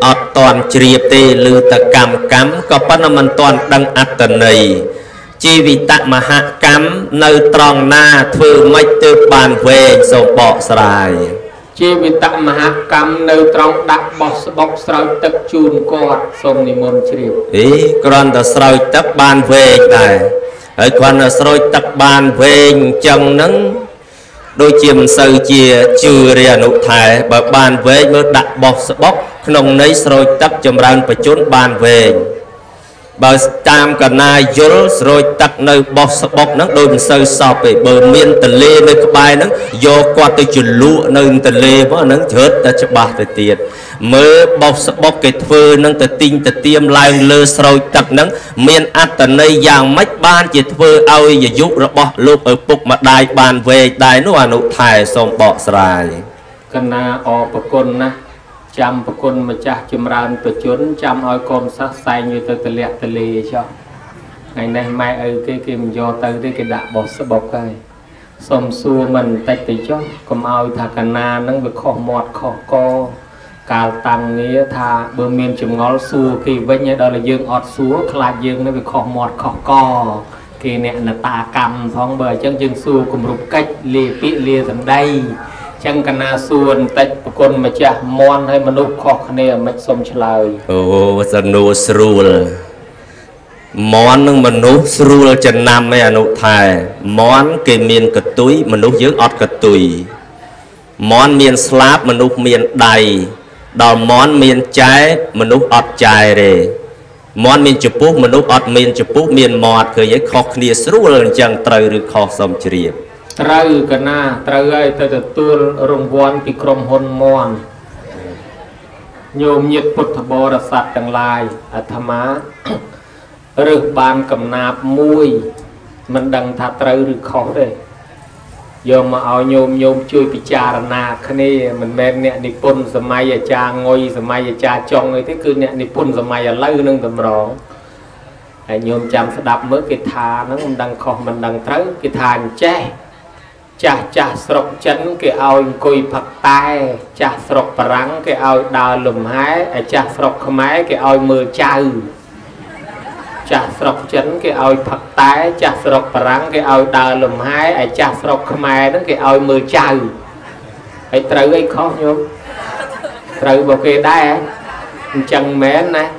អត់តន់ជ្រាបទេឬតកម្មក៏ប៉ុន្តែមិនតន់ដឹងអត្តន័យជីវិតមហកម្មនៅត្រង់ណាធ្វើម៉េចទើបបានវែងសូមបកស្រាយជីវិតមហកម្មនៅត្រង់ដាក់បោះស្បុកស្រោចទឹកជូនគាត់សូមនិមន្តជ្រាបគ្រាន់តែស្រោចទឹកបានវែងដែរហើយគ្រាន់តែស្រោចទឹកបានវែងអញ្ចឹងហ្នឹងដូចជាមិនសូវជាជឿរាអនុថែបើបានវែងមើលដាក់បោះស្បុកក្នុងន័យស្រោចទឹកចម្រើនបជនបានវែងបើតាមកណាយល់ស្រោចទឹកនៅបោះស្បុកហ្នឹងដូចមិនសូវសពទេបើមានទលេនៅក្បែរហ្នឹងយកគាត់ទៅជលក់នៅទលេមកហ្នឹងជ្រើតតែច្បាស់ទៅទៀតមើលបោះស្បុកគេធ្វើនឹងទៅទីងទៅទៀមឡើងលើស្រោចទឹកហ្នឹងមានអត្តន័យយ៉ាងម៉េចបានជាធ្វើឲ្យអាយុរបស់លោកឪពុកម្ដាយបានវែងដែរនោះអនុថែសូមបកស្រាយកណាអរប្រគុណណាចាំប្រគុណម្ចាស់ចម្រើនប្រជជនចាំឲ្យកូនសិស្សសែងទៅទលាក់ទលេចុះថ្ងៃនេះម៉ែឪគេមិនយកទៅទេគេដាក់បោះស្បុកហើយសុំសួរមិនបន្តិចទៅចុះកុំឲ្យថាកណានឹងវាខុសមាត់ខុសកកាលតាំងងារថាបើមានចម្ងល់សួរគេវិញឲ្យដល់តែយើងអត់សួរខ្លាចយើងនឹងវាខុសមាត់ខុសកគេអ្នកនតាកម្មផងបើអញ្ចឹងយើងសួរគម្រប់កិច្ចលាពាក្យលាសម្ដីចឹងកណាសួរបន្តិចប្រគុណម្ចាស់មន់ឲ្យមនុស្សខុសគ្នាមិនសុំឆ្លើយអូសំណួរស្រួលមន់នឹងមនុស្សស្រួលចំណាំឯអនុថែមន់គេមានកតុយមនុស្សយើងអត់កតុយមន់មានស្លាបមនុស្សមានដៃដល់មន់មានចែមនុស្សអត់ចែទេមន់មានចំពោះមនុស្សអត់មានចំពោះមានមាត់ឃើញឯខុសគ្នាស្រួលអញ្ចឹងត្រូវឬខុសសូមជ្រាបត្រូវកណាត្រូវឲ្យទៅទទួលរង្វាន់ពីក្រុមហ៊ុនមន់ញោមញាតិពុទ្ធបរិស័ទទាំងឡាយអាត្មារើសបានកំណាប់មួយមិនដឹងថាត្រូវឬខុសទេយកមកឲ្យញោមជួយពិចារណាគ្នាមិនមែនអ្នកនិពន្ធសម័យអាចារ្យងុយសម័យអាចារ្យចុងអីទេគឺអ្នកនិពន្ធសម័យឥឡូវនឹងតម្រងហើយញោមចាំស្ដាប់មើលគេថាហ្នឹងមិនដឹងខុសមិនដឹងត្រូវគេថាអញ្ចេះចាស់ស្រុកចិនគេឲ្យអង្គុយផឹកតែចាស់ស្រុកបារាំងគេឲ្យដើរលំហែឯចាស់ស្រុកខ្មែរគេឲ្យមើលចៅចាស់ស្រុកចិនគេឲ្យផឹកតែចាស់ស្រុកបារាំងគេឲ្យដើរលំហែឯចាស់ស្រុកខ្មែរហ្នឹងគេឲ្យមើលចៅហើយត្រូវអីខុសញោមត្រូវបើគេដែរអញ្ចឹងមែនណា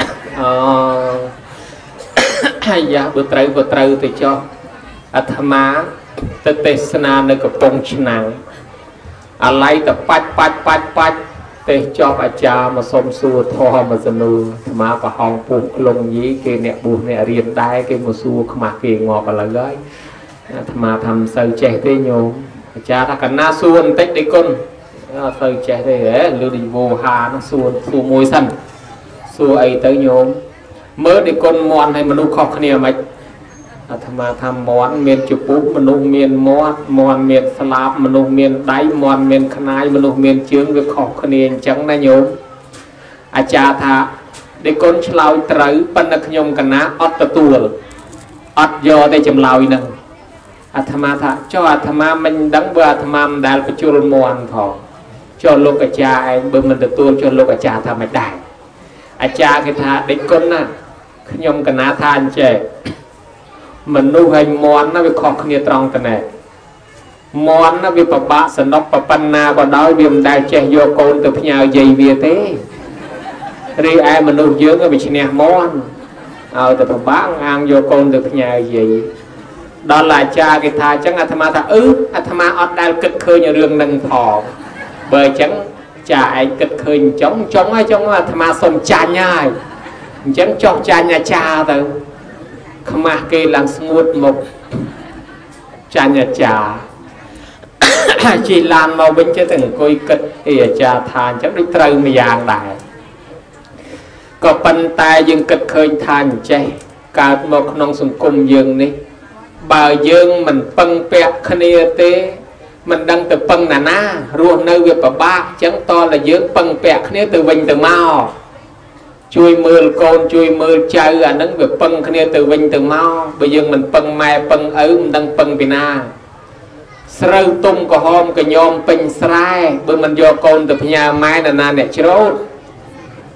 អាយ៉ាបើត្រូវទៅចុះអាត្មាទៅទេសនានៅកំពង់ឆ្នាំងអាឡ័យតបាច់ទេសចប់អាចារ្យមកសុំសួរធម៌សំណួរអាត្មាប្រហោងពុះក្លងយីគេអ្នកបុស្សអ្នករៀនដែរគេមកសួរខ្មាស់គេងក់ឥឡូវហើយអាត្មាថាមិនសូវចេះទេញោមអាចារ្យថាកណាសួរបន្តិចទេគុណអត់សូវចេះទេហ៎លឺដូចវោហានោះសួរមួយសិនសួរអីទៅញោមមើលទេគុណមន់ឲ្យមនុស្សខុសគ្នាមិនអាត្មាថាមន់មានចំពោះមនុស្សមានមាត់មន់មានស្លាបមនុស្សមានដៃមន់មានខ្នាយមនុស្សមានជើងវាខុសគ្នាអញ្ចឹងណាញោមអាចារ្យថាដេកូនឆ្លើយត្រូវប៉ុន្តែខ្ញុំកណាអត់ទទួលអត់យកតែចម្លើយហ្នឹងអាត្មាថាចុះអាត្មាមិនដឹងបើអាត្មាមិនដែលបញ្ជុលមន់ផងចុះលោកអាចារ្យឯងបើមិនទទួលចុះលោកអាចារ្យថាមិនដែរអាចារ្យគេថាដេកូនណាខ្ញុំកណាថាអញ្ចេះមនុស្សហើយមន់ណាវាខុសគ្នាត្រង់តែណែមន់ណាវាប្របាក់សនុកប្រប៉ុណ្ណាក៏ដោយវាមិនដែលចេះយកកូនទៅផ្ញើយាយវាទេរីឯមនុស្សយើងវាឈ្នះមន់ឲ្យតែប្របាក់អាងយកកូនទៅផ្ញើយាយដល់អាចារ្យគេថាអញ្ចឹងអាត្មាថាអាត្មាអត់ដែលគិតឃើញរឿងនឹងផងបើអញ្ចឹងចាឯងគិតឃើញចុងហើយចុងអាត្មាសុំចាញ់ហើយអញ្ចឹងចុះចាញ់អាចារ្យទៅខ្មាស់គេឡើងស្ងួតមកចាញ់អាចារ្យជិះឡានមកវិញចេះតែអង្គុយគិតអាចារ្យថាអញ្ចឹងដូចត្រូវមួយយ៉ាងដែរក៏ប៉ុន្តែយើងគិតឃើញថាអញ្ចេះកើតមកក្នុងសង្គមយើងនេះបើយើងមិនពឹងពាក់គ្នាទេមិនដឹងទៅពឹងណារស់នៅវាពិបាកអញ្ចឹងតតែយើងពឹងពាក់គ្នាទៅវិញទៅមកជួយមើលកូនជួយមើលចៅអាហ្នឹងវាពឹងគ្នាទៅវិញទៅមកបើយើងមិនពឹងម៉ែពឹងឪមិនដឹងពឹងពីណាស្រូវទុំក្រហមកញ្ញោមពេញស្រែបើមិនយកកូនទៅផ្ញើម៉ែណាអ្នកច្រូត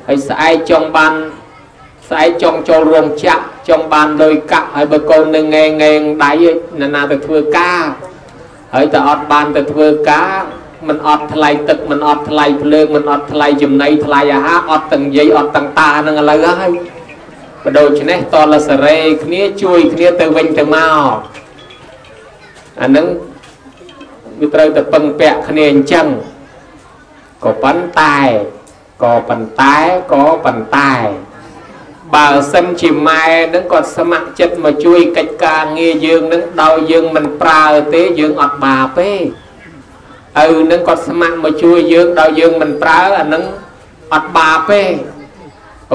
hay sai trong ban sai trong cho rồng chạ trong ban đời cạ hay bờ con nên nghe đáy là từ thưa ca hay ta ọt ban từ thưa cá mình ọt thay tực mình ọt thay lương mình ọt thay dùm này thay há ọt từng giấy ọt từng ta nâng là gái và đồ chứ này to là sờ rê kia chui kia từ vinh từ mau anh nâng như tôi từ băng bẹ kia chân có bắn tài có bàn tay bà xâm chỉ mai nâng còn sơ mạng chất mà chui cách ca nghe dương nâng đau dương mình pra tế dương ọt bà bê nâng còn sơ mạng mà chui dương đau dương mình pra nâng ọt bà bê có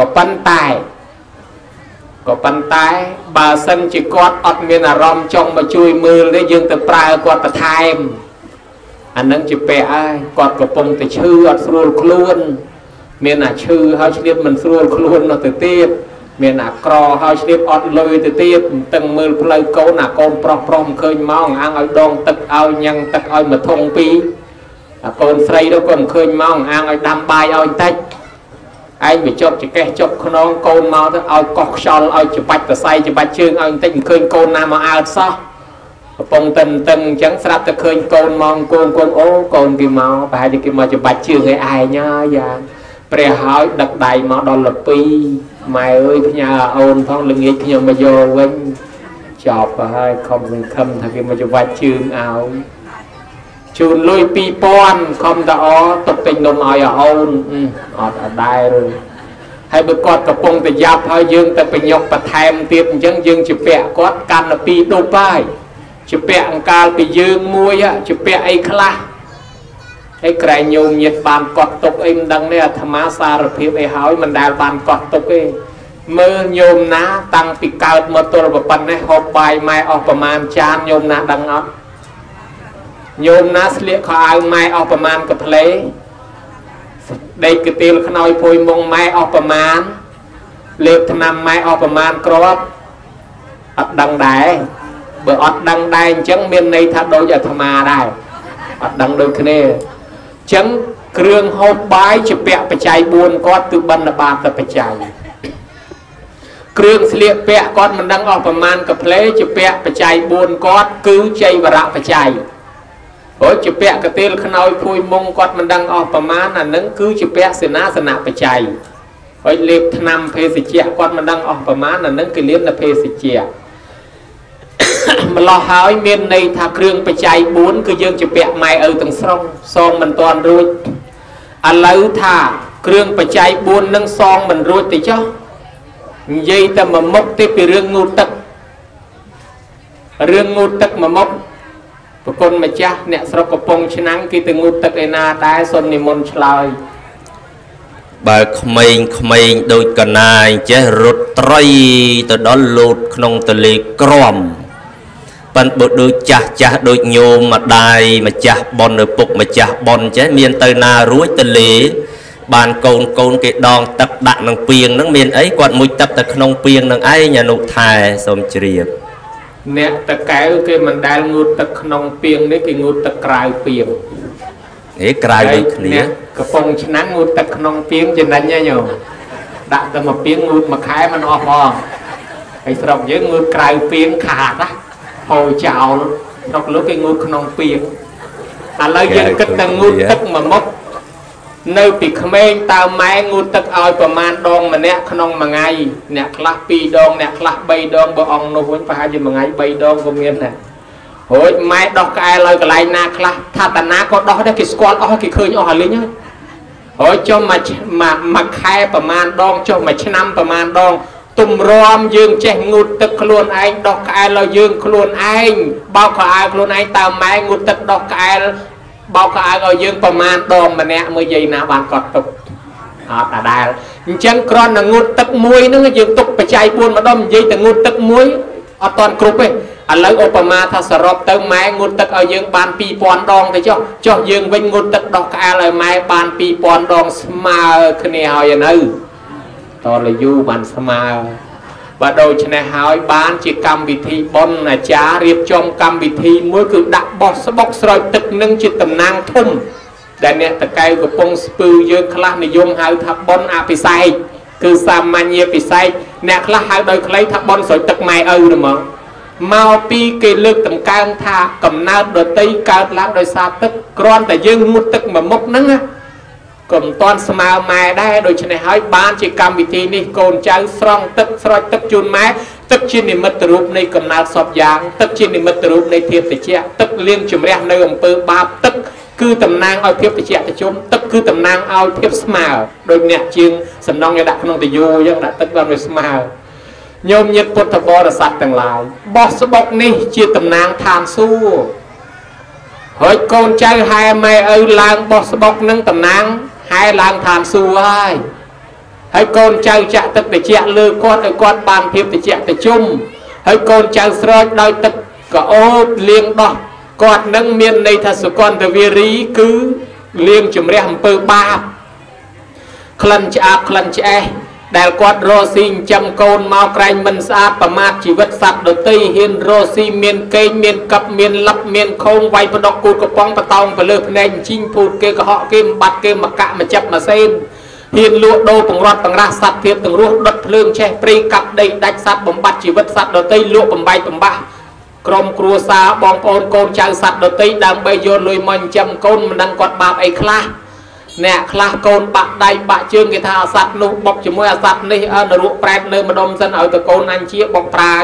bàn tay bà xâm chỉ quát ọt miền rong trong mà chui mưa lấy dương từ pra quát ta thêm nâng chỉ bè ai quát có bông từ chư ọt sưu luôn miền chư hai chữ mình sưu luôn nó từ tiếp miền cò hai chữ ọt lôi từ tiếp từng mưa plei câu nà con prom khơi mong ăn ở đông tật ao nhăn tật ao mà thông pi con xây đâu còn khơi mong ăn ở đam bài ao tách anh bị chọc chỉ cái chọc con mau tới ao cọc sò ao chụp bạch từ say chụp bạch chương ao tách khơi con nam mà ao sao bông từng chẳng sắp tới khơi con mong con ố con kia mau bài đi kia mà chụp bạch chương cái ai nhá dạ pre hỏi đặt đầy mà đo là pi mày ơi nhà ôn phong lưng nghịch nhưng mà vô quên chọc hơi không thâm thật khi mà chụp vài chương áo chun lôi pi pon không đó tục tình nôm ai ở ôn ở đây rồi hay bữa con cặp bông từ giáp hơi dương từ bình nhọc và thèm tiệp chân dương chụp bẹ có can là pi đô pai chụp bẹ cao bị dương muôi á chụp bẹ ai khla cái cây nhung nhiệt bàn cọt tục im đằng này tham á xa rồi phía đây hỏi mình đào bàn cọt tục ấy mơ nhôm ná tăng bị cao một tuần một phần này hộp bài mai ởประมาณ chan nhôm ná đằng ngót nhôm ná sliệt khỏi mai ởประมาณ cặp lấy đây cái tiêu khăn nói phôi mông mai ởประมาณ liệt tham mai ởประมาณ crop ở đằng đáy bữa ở đằng đáy chẳng miền này thật đôi giờ tham á đây ở đằng đôi cái này chẳng kêu hộp bài chụp bẹ phải chạy buồn con từ ban là ba tập phải chạy kêu sliệt bẹ con mình đang ởประมาณ cặp lấy chụp bẹ phải chạy buồn con cứ chạy và rạ phải chạy ôi chụp bẹ cái tên khăn nói phui mông con mình đang ởประมาณ là nâng cứ chụp bẹ sẽ ná phải chạy ôi liệp tham phê sẽ chẹ con mình đang ởประมาณ là nâng cái liệp là phê sẽ chẹ mà lo hỏi miền này thà kêu phải chạy buồn cứ dương chụp bẹ mai ở tầng song mình toàn rồi lâu thà kêu phải chạy buồn nâng song mình rồi thì cho dây ta mà mốc tiếp về rương ngô tắc mà mốc và con mà cha nè sau có bông chân nắng khi từ ngô tắc này na đai xuân niệm môn trời bà khmênh đôi cả này chế rụt tray từ đó lụt không từ lì crom bạn bộ đôi chả đôi nhôm mà đai mà chả bon ở bục mà chả bon chế miền tây na rúi từ lì bàn côn cái đòn tập đạn năng piêng năng miền ấy quạt mũi tập tập không piêng năng ấy nhà nụ thai xôm chìa nè tập cái mình đang ngút tập không piêng đấy cái ngút tập cài piêng để cài được nè cái phong nắng ngút tập không piêng trên đánh nha nhiều đạn tập một piêng ngút mà khai mà nó mò cái sọc với ngút cài piêng khả đó hồi chào đọc lúc cái ngút không piêng lấy dân cách đang ngút tập mà mốc nơi bị khmênh tao máy ngút tức oiประมาณ đòn mà nè không mà ngay nè class pi đòn nè class bay đòn bờ ông nó vẫn phải gì mà ngay bay đòn có miền này hồi mai đọc cái lời cái này na class thà ta na có đọc đấy cái squat ở cái khơi nhỏ lên nhá hồi cho mà khai ประมาณ đòn cho mà năm ประมาณ đòn tùm rom dương che ngút tức luôn anh đọc cái lời dương luôn anh bao cả ai luôn anh tao máy ngút tức đọc cái bao cả ai rồi dương ประมาณ đòn mà nè mới gì nào bạn cọt tục ta đài chẳng còn là ngút tức muối nữa dương tục phải chạy buồn mà đom dây từ ngút tức muối ở toàn cục ấy lấy ôประมาณ tha sờ rộp tới máy ngút tức ở dương ban pi pon đòn thì cho dương vinh ngút tức đọc cái lời máy ban pi pon đòn smile cái này hỏi nữa to là du bàn smile và đôi chân này hỏi bán chỉ cầm vị thi bon là chá riệp trong cầm vị thi mỗi cứ đặt bọt bóc rồi tức nâng chỉ tầm năng thùng ដែលអ្នកតកៅកំពុងស្ពឺយើងខ្លះនិយមហៅថាប៉ុនអភិសេកគឺសាមញ្ញពិសេសអ្នកខ្លះហៅដោយខ្លីថាប៉ុនស្រោចទឹកម៉ែឪហ្មងមកពីគេលើកតម្កើងថាកំណើតដតីកើតឡើងដោយសារទឹកគ្រាន់តែយើងងូតទឹកមួយមុខហ្នឹងក៏មិនតាន់ស្មើម៉ែដែរដូច្នេះហើយបានជាកម្មវិធីនេះកូនចៅស្រង់ទឹកស្រោចទឹកជូនម៉ែទឹកជានិមិត្តរូបនៃកំណើតសពយ៉ាងទឹកជានិមិត្តរូបនៃភាពត្រជាក់ទឹកលាងជំរះនៅអំពើបាបទឹកគឺតំណាងឲ្យភាពត្រជាក់ត្រជុំទឹកគឺតំណាងឲ្យភាពស្មើដោយអ្នកជាងសំណងយកដាក់ក្នុងតយោអញ្ចឹងដាក់ទឹកដល់វាស្មើញោមញាតិពុទ្ធបរិស័ទទាំងឡាយបោះស្បុកនេះជាតំណាងឋានសួគ៌ហើយកូនចៅហែម៉ែឪឡើងបោះស្បុកនឹងតំណាងហែឡើងឋានសួគ៌ហើយកូនចៅចាក់ទឹកត្រជាក់លើគាត់ឲ្យគាត់បានភាពត្រជាក់ត្រជុំហើយកូនចៅស្រោចដោយទឹកក្អូបលាងដោះគាត់នឹងមានន័យថាសុគន្ធវារីគឺលាងជំរះអំពើបាបក្លិនឆ្អាបក្លិនឆ្អេះដែលគាត់រស់ស៊ីចិញ្ចឹមកូនមកក្រែងមិនស្អាតប្រមាថជីវិតសត្វដទៃហ៊ានរស់ស៊ីមានកេងមានកັບមានលឹបមានខោងវាយផ្ដុកគូតកំប៉ុងបតោងទៅលើភ្នែកជីងពូតគេកុហកគេបាត់គេមកកាក់មកចាប់មកសេនហ៊ានលក់ដូរបង្រត់បង្រាស់សត្វភាពទាំងរស់ដុតភ្លើងឆេះព្រៃកាប់ដីដាច់សត្វបំបត្តិជីវិតសត្វដទៃលក់បំបែកបំបាស់ក្រុមគ្រួសារបងប្អូនកូនចៅសត្វដទៃដើម្បីយកលុយមកចិញ្ចឹមកូនមិនដឹងគាត់បាបអីខ្លះអ្នកខ្លះកូនបាក់ដៃបាក់ជើងគេថាអាសត្វនោះបុកជាមួយអាសត្វនេះនរកប្រែតនៅម្ដុំសិនឲ្យតកូនអញជាបុកប្រាវ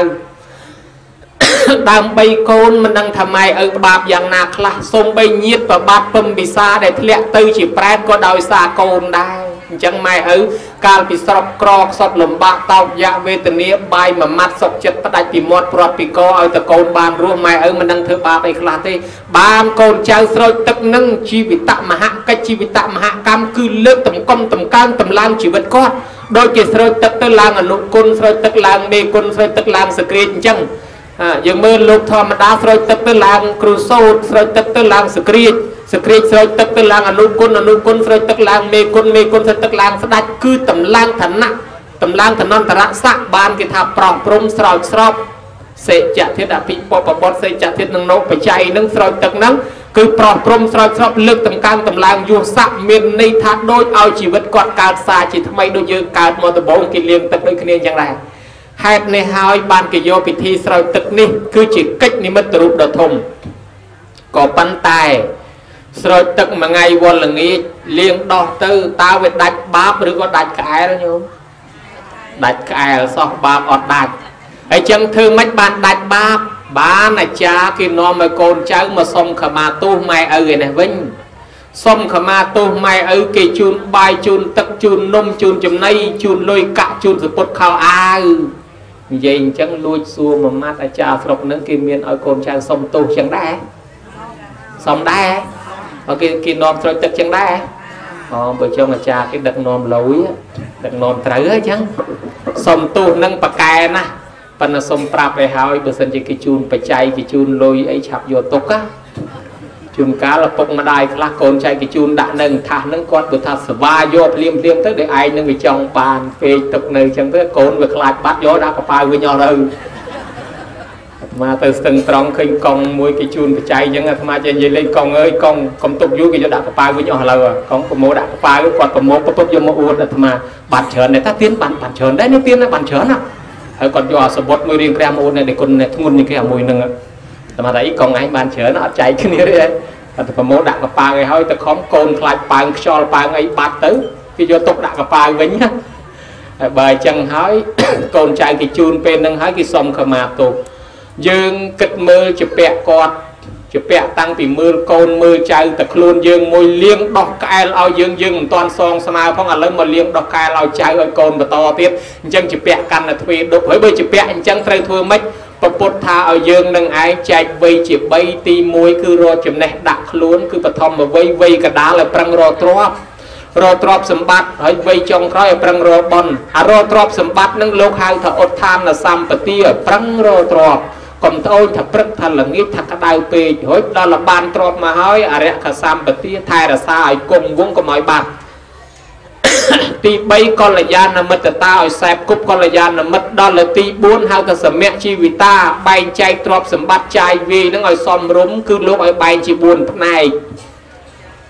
ដើម្បីកូនមិនដឹងថាម៉ែឪបាបយ៉ាងណាខ្លះសូម្បីញាតិប្របាត់ពឹមពិសាដែលធ្លាក់ទៅជាប្រែតក៏ដោយសារកូនដែរអញ្ចឹងម៉ែឪកាលពីស្រុកក្រខ្សត់លំបាកតោកយ៉ាវេទនាបាយមួយម៉ាត់សុកចិត្តផ្ដាច់ពីមាត់ព្រាត់ពីកឲ្យតកូនបានរស់ម៉ែឪមិនដឹងធ្វើបាបអីខ្លះទេបានកូនចៅស្រោចទឹកនឹងជីវិតមហកិច្ចជីវិតមហកម្មគឺលើកតម្កុំតម្កើងតម្លើងជីវិតគាត់ដោយគេស្រោចទឹកទៅឡើងអនុគុណស្រោចទឹកឡើងមេគុណស្រោចទឹកឡើងសក្រិចអញ្ចឹងយើងមើលលោកធម្មតាស្រោចទឹកទៅឡើងគ្រូសោតស្រោចទឹកទៅឡើងសក្រិចសក្រិចស្រោចទឹកទៅឡើងអនុគុណស្រោចទឹកឡើងមេគុណស្រោចទឹកឡើងស្ដេចគឺតម្លើងឋានៈតម្លើងឋានន្តរស័ក្តិបានគេថាប្រោះព្រំស្រោចស្រពសេចក្តិអភិពពបុត្រសេចក្តិនឹងនោបច្ច័យនឹងស្រោចទឹកហ្នឹងគឺប្រោះព្រំស្រោចស្រពលើកតម្កើងតម្លើងយុស័ក្តិមានន័យថាដូចឲ្យជីវិតគាត់កើតសារជាថ្មីដូចយើងកើតមកដំបូងគេលាងទឹកដូចគ្នាអញ្ចឹងដែរហេតុនេះហើយបានគេយកពិធីស្រោចទឹកនេះគឺជាកិច្ចនិមិត្តរូបដ៏ធំក៏ប៉ុន្តែស្រោចទឹកមួយថ្ងៃវល់ល្ងាចលាងដោះទៅតើវាដាច់បាបឬក៏ដាច់ក្អែលញោមដាច់ក្អែលសោះបាបអត់ដាច់ហើយចឹងធ្វើម៉េចបានដាច់បាបបានអាចារ្យគេនាំឲ្យកូនចៅមកសុំខមាទោសម៉ែឪឯនេះវិញសុំខមាទោសម៉ែឪគេជូនបាយជូនទឹកជូននំជូនចំណីជូនលុយកាក់ជូនសពុតខោអាវនិយាយអញ្ចឹងលួចសួរមួយម៉ាត់អាចារ្យស្រុកហ្នឹងគេមានឲ្យកូនចៅសុំទោសចឹងដែរសុំដែរគេនាំស្រោចទឹកចឹងដែរបើចង់អាចារ្យគេដឹកនាំលុយដឹកនាំត្រូវអញ្ចឹងសុំទោសនឹងប៉កែណាប៉ុន្តែសុំប្រាប់ឲ្យហើយបើសិនជាគេជូនបច្ច័យគេជូនលុយអីឆាប់យកទុកជួនកាលឪពុកម្ដាយខ្លះកូនចៅគេជូនដាក់នៅថាសហ្នឹងគាត់បើថាសវាយកភ្លាមទៅដែលឯងនឹងវាចង់បានពេកទុកនៅអញ្ចឹងទៅកូនវាខ្លាចបាត់យកដាក់កប៉ាល់វិញអស់ទៅអាត្មាទៅស្ទឹងត្រង់ឃើញកង់មួយគេជូនបច្ច័យអញ្ចឹងអាត្មាចេះនិយាយលេងកង់អើយកង់កុំទុកយូរគេយកដាក់កប៉ាល់វិញអស់ឥឡូវកង់ប្រមូលដាក់កប៉ាល់គាត់ប្រមូលពឹបយកមកអួតអាត្មាបាត់ច្រើនដែរថាទៀនបានច្រើនដែរនេះទៀនបានច្រើនណាហើយគាត់យកអាសបុតមួយរៀង5អួតនៅគុណធ្ងន់នេះគេអាមួយហ្នឹងអាត្មាថាអីកង់ឯងបានច្រើនអត់ចែកគ្នាទេតែប្រមូលដាក់កប៉ាល់ឲ្យហើយទៅខំកូនខ្លាចប៉ើងខ្យល់ប៉ើងអីបាត់ទៅគេយកទុកដាក់កប៉ាល់វិញណាហើយបើអញ្ចឹងហើយកូនចៅគេជូនពេលហ្នឹងហើយគេសុំខមាទោសយើងគិតមើលជាពាក់គាត់ជាពាក់តាំងពីមើលកូនមើលចៅតែខ្លួនយើងមួយលៀងដោះក្អែលឲ្យយើងមិនទាន់សងស្មើផងឥឡូវមកលៀងដោះក្អែលឲ្យចៅឲ្យកូនបន្តទៀតអញ្ចឹងជាពាក់កាន់តែទ្វេដប់ហើយបើជាពាក់អញ្ចឹងត្រូវធ្វើម៉េចពុទ្ធថាឲ្យយើងនឹងឯងចែកវ័យជា3ទី1គឺរកចំណេះដាក់ខ្លួនគឺបឋមវ័យវ័យកដាលឲ្យប្រឹងរកទ្រព្យសម្បត្តិហើយវ័យចុងក្រោយឲ្យប្រឹងរកបុណ្យអារកទ្រព្យសម្បត្តិនឹងលោកហៅថាឧទ្ធានសម្បទាឲ្យប្រឹងរកទ្រព្យកុំត្អូញថាព្រឹកថាល្ងាចថាក្តៅពេករួចដល់បានទ្រព្យមកហើយអរិយសម្បទាថែរក្សាឲ្យគង់វង្សកុំឲ្យបាត់ទី3កល្យាណមិត្តតាឲ្យសែបគប់កល្យាណមិត្តដល់លើទី4ហៅថាសមៈជីវិតាបែងចែកទ្រព្យសម្បត្តិចាយវាយនឹងឲ្យសមរម្យគឺលោកឲ្យបែងជា4ផ្នែក